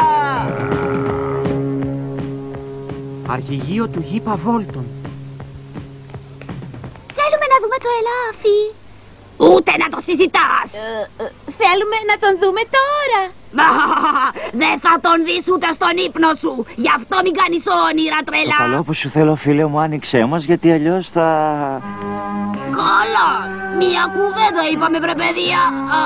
Αρχηγείο του Γήπα Βόλτον. Θέλουμε να δούμε το ελάφι. Ούτε να το συζητάς. Θέλουμε να τον δούμε τώρα. Δεν θα τον δεις ούτε στον ύπνο σου. Γι' αυτό μην κάνεις όνειρα τρελά. Το καλό που σου θέλω, φίλε μου, άνοιξέ μας, γιατί αλλιώς θα... Καλά. Μια κουβέντα είπαμε, βρε παιδιά.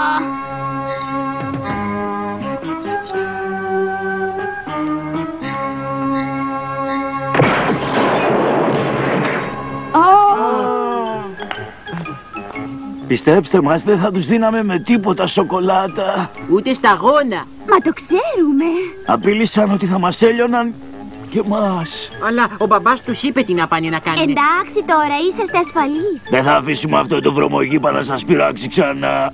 Πιστέψτε μας, δεν θα τους δίναμε με τίποτα σοκολάτα. Ούτε σταγόνα. Μα το ξέρουμε. Απείλησαν ότι θα μας έλειωναν και μας. Αλλά ο μπαμπάς τους είπε τι να πάνε να κάνουν. Εντάξει τώρα, είσαστε ασφαλείς. Δεν θα αφήσουμε αυτό το βρωμογήπα να σας πειράξει ξανά.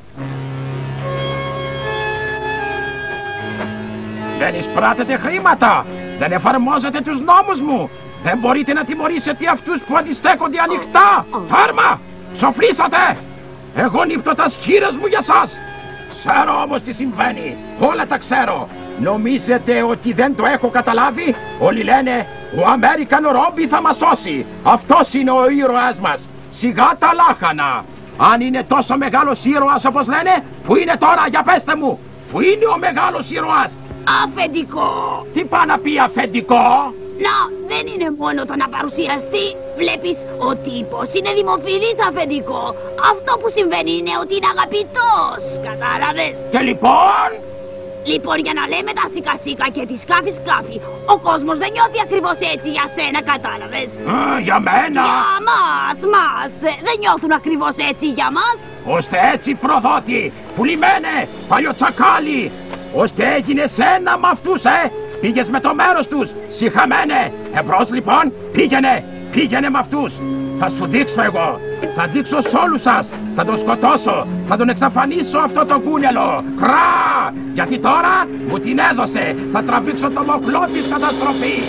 Δεν εισπράτετε χρήματα. Δεν εφαρμόζετε τους νόμους μου. Δεν μπορείτε να τιμωρήσετε αυτούς που αντιστέκονται ανοιχτά. Φάρμα! Σοφρίσατε! Εγώ νύπτω τα σχήρες μου για σας. Ξέρω όμως τι συμβαίνει. Όλα τα ξέρω. Νομίζετε ότι δεν το έχω καταλάβει? Όλοι λένε ο American Robbie θα μας σώσει. Αυτός είναι ο ήρωας μας. Σιγά τα λάχανα. Αν είναι τόσο μεγάλος ήρωας όπως λένε, που είναι τώρα, για πέστε μου? Που είναι ο μεγάλος ήρωας? Αφεντικό. Τι πάει να πει αφεντικό? Να, δεν είναι μόνο το να παρουσιαστεί. Βλέπεις, ο τύπος είναι δημοφιλής, αφεντικό. Αυτό που συμβαίνει είναι ότι είναι αγαπητός. Κατάλαβες? Και λοιπόν? Λοιπόν, για να λέμε τα σίκα σίκα και τη σκάφη σκάφη, ο κόσμος δεν νιώθει ακριβώς έτσι για σένα, κατάλαβες? Για μένα? Για μας, δεν νιώθουν ακριβώς έτσι για μας. Ώστε έτσι, προδότη, πουλημένε, παλιοτσακάλι. Ώστε έγινες ένα μ' αυτούς, Πήγες με το μέρος τους, συχαμένε. Εμπρός λοιπόν, πήγαινε μ' αυτούς. Θα σου δείξω εγώ. Θα δείξω σ' όλους σας. Θα τον σκοτώσω. Θα τον εξαφανίσω αυτό το κούνελο. Κρά! Γιατί τώρα μου την έδωσε. Θα τραβήξω το μοχλό της καταστροφής.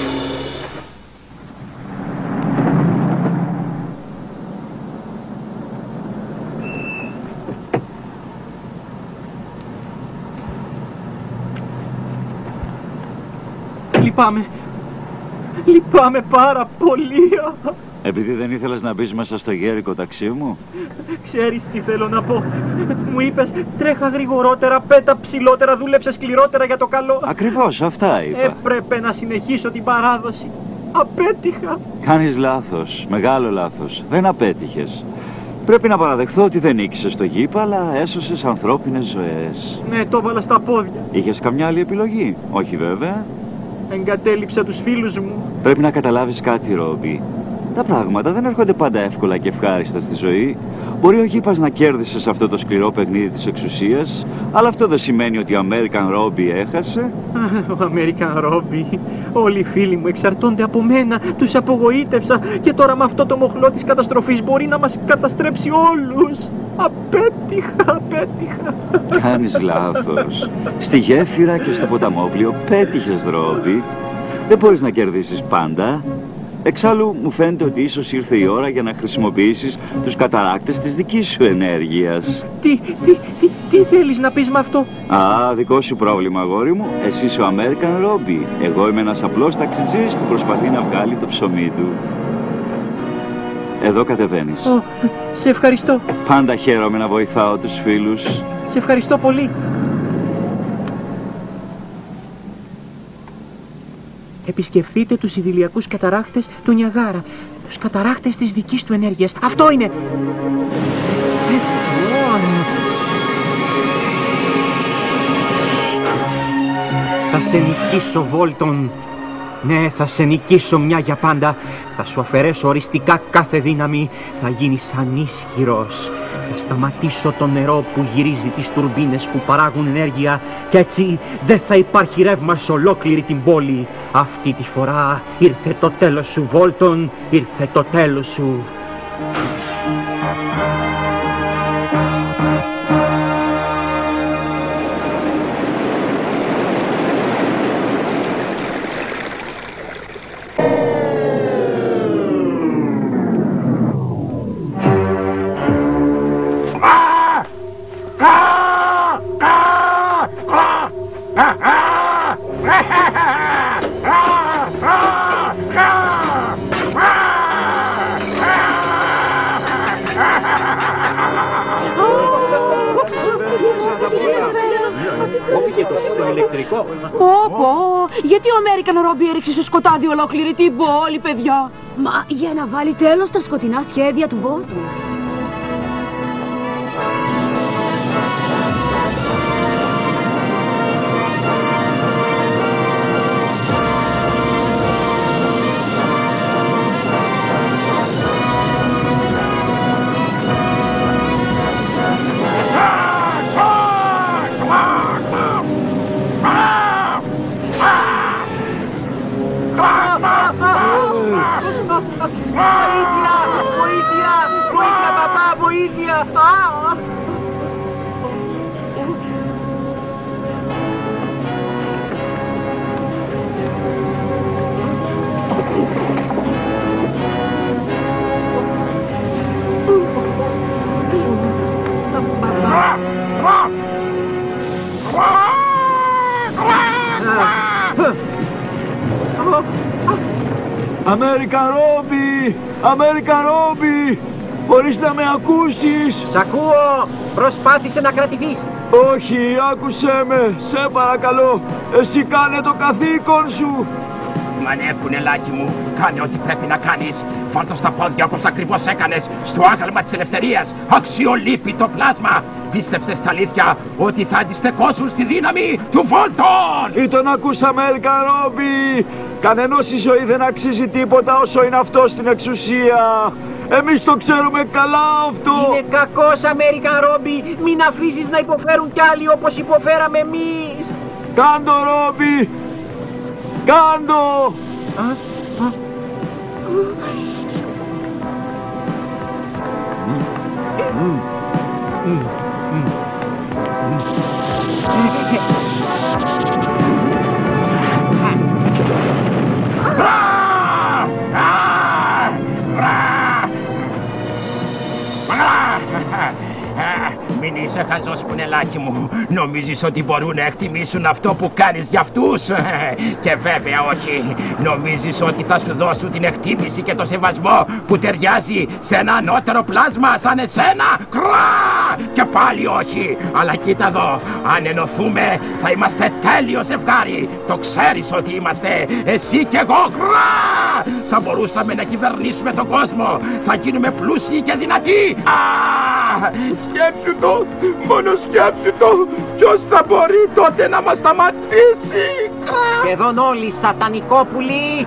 Λυπάμαι πάρα πολύ. Επειδή δεν ήθελες να μπεις μέσα στο γέρικο ταξί μου? Ξέρεις τι θέλω να πω? Μου είπες τρέχα γρηγορότερα, πέτα ψηλότερα, δούλεψε σκληρότερα για το καλό. Ακριβώς, αυτά είπα. Έπρεπε να συνεχίσω την παράδοση. Απέτυχα. Κάνεις λάθος, μεγάλο λάθος. Δεν απέτυχες. Πρέπει να παραδεχθώ ότι δεν νίκησες το γήπα, αλλά έσωσες ανθρώπινες ζωές. Ναι, το έβαλα στα πόδια. Είχες καμιά άλλη επιλογή? Όχι βέβαια. Εγκατέλειψα τους φίλους μου. Πρέπει να καταλάβεις κάτι, Ρόμπι. Τα πράγματα δεν έρχονται πάντα εύκολα και ευχάριστα στη ζωή. Μπορεί ο γήπας να κέρδισε σε αυτό το σκληρό παιχνίδι της εξουσίας, αλλά αυτό δεν σημαίνει ότι ο American Robbie έχασε. Ο American Robbie. Όλοι οι φίλοι μου εξαρτώνται από μένα. Τους απογοήτευσα και τώρα με αυτό το μοχλό της καταστροφής μπορεί να μας καταστρέψει όλους. Απέτυχα. Κάνεις λάθος. Στη γέφυρα και στο ποταμόπλιο πέτυχες, Ρόμπι. Δεν μπορείς να κερδίσεις πάντα. Εξάλλου μου φαίνεται ότι ίσως ήρθε η ώρα για να χρησιμοποιήσεις τους καταράκτες της δικής σου ενέργειας. Τι θέλεις να πεις με αυτό? Α, δικό σου πρόβλημα, αγόρι μου. Εσύ είσαι ο American Robbie. Εγώ είμαι ένας απλός ταξιτζής που προσπαθεί να βγάλει το ψωμί του. Εδώ κατεβαίνεις. Σε ευχαριστώ. Πάντα χαίρομαι να βοηθάω τους φίλους. Σε ευχαριστώ πολύ. Επισκεφθείτε τους ιδηλιακούς καταράχτες του Νιαγάρα. Τους καταράχτες της δικής του ενέργειας. Αυτό είναι! Θα σε νικήσω, Βόλτον. Ναι, θα σε νικήσω μια για πάντα. Θα σου αφαιρέσω οριστικά κάθε δύναμη. Θα γίνεις ανίσχυρος. Θα σταματήσω το νερό που γυρίζει τις τουρμπίνες που παράγουν ενέργεια. Και έτσι δεν θα υπάρχει ρεύμα σε ολόκληρη την πόλη. Αυτή τη φορά ήρθε το τέλος σου, Βόλτον. Ήρθε το τέλος σου. Γιατί ο Αμέρικαν Ρόμπι έριξε στο σκοτάδι ολόκληρη την πόλη, παιδιά? Μα για να βάλει τέλος στα σκοτεινά σχέδια του Βόλτου. Αμέρικα Ρόμπι! Μπορείς να με ακούσεις? Σ' ακούω! Προσπάθησε να κρατηθείς! Όχι, άκουσέ με! Σε παρακαλώ! Εσύ κάνε το καθήκον σου! Μα ναι, κουνελάκι μου, κάνε ό,τι πρέπει να κάνεις. Βάλτο στα πόδια όπως ακριβώς έκανες στο άγαλμα της ελευθερίας. Αξιολύπητο πλάσμα! Πίστεψε στα αλήθεια ότι θα αντιστεκώσουν στη δύναμη του Βόλτον! Ή τον ακούς, Αμέρικα Ρόμπι! Κανενός η ζωή δεν αξίζει τίποτα όσο είναι αυτό στην εξουσία. Εμείς το ξέρουμε καλά αυτό. Είναι κακός, Αμέρικα Ρόμπι. Μην αφήσεις να υποφέρουν κι άλλοι όπως υποφέραμε εμείς. Κάντο, Ρόμπι! Κάντο! Μην είσαι χαζός, κουνελάκι μου. Νομίζεις ότι μπορούν να εκτιμήσουν αυτό που κάνεις για αυτούς? Και βέβαια όχι. Νομίζεις ότι θα σου δώσουν την εκτίμηση και το σεβασμό που ταιριάζει σε ένα ανώτερο πλάσμα σαν εσένα? Κρά! Και πάλι όχι. Αλλά κοίτα εδώ, αν ενωθούμε θα είμαστε τέλειο ζευγάρι. Το ξέρεις ότι είμαστε, εσύ και εγώ. Κρά! Θα μπορούσαμε να κυβερνήσουμε τον κόσμο. Θα γίνουμε πλούσιοι και δυνατοί. Σκέψου το, μόνο σκέψου το. Ποιος θα μπορεί τότε να μας σταματήσει? Σχεδόν όλοι, σατανικόπουλοι.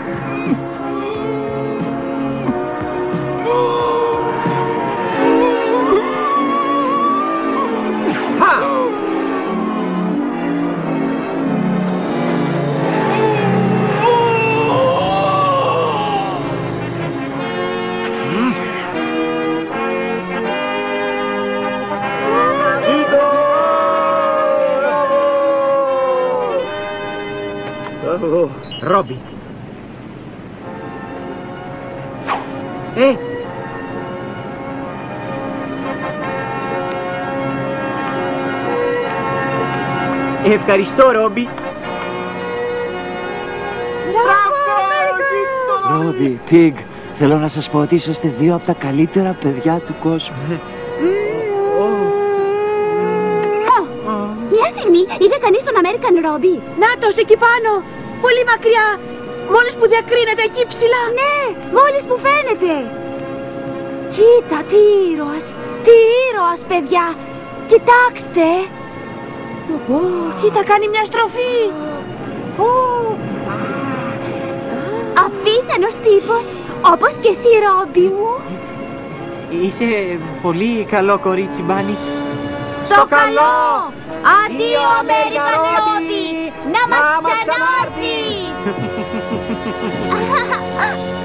Ρόμπι. Ευχαριστώ, Ρόμπι. Ρόμπι, Πιγκ, θέλω να σας πω ότι είσαστε δύο από τα καλύτερα παιδιά του κόσμου. Μια στιγμή είδε κανείς τον Αμέρικαν Ρόμπι. Νάτος, εκεί πάνω. Πολύ μακριά. Μόλις που διακρίνεται εκεί ψηλά. Ναι, μόλις που φαίνεται. Κοίτα, τι ήρωας, παιδιά. Κοιτάξτε. Κοίτα, κάνει μια στροφή. ικανός τύπος, όπως και εσύ, Ρόμπι μου. Είσαι πολύ καλό κορίτσι, Μπάνι. Στο καλό! Αντίο, Αμέρικα Ρόμπι! Να μας ξανάρθεις!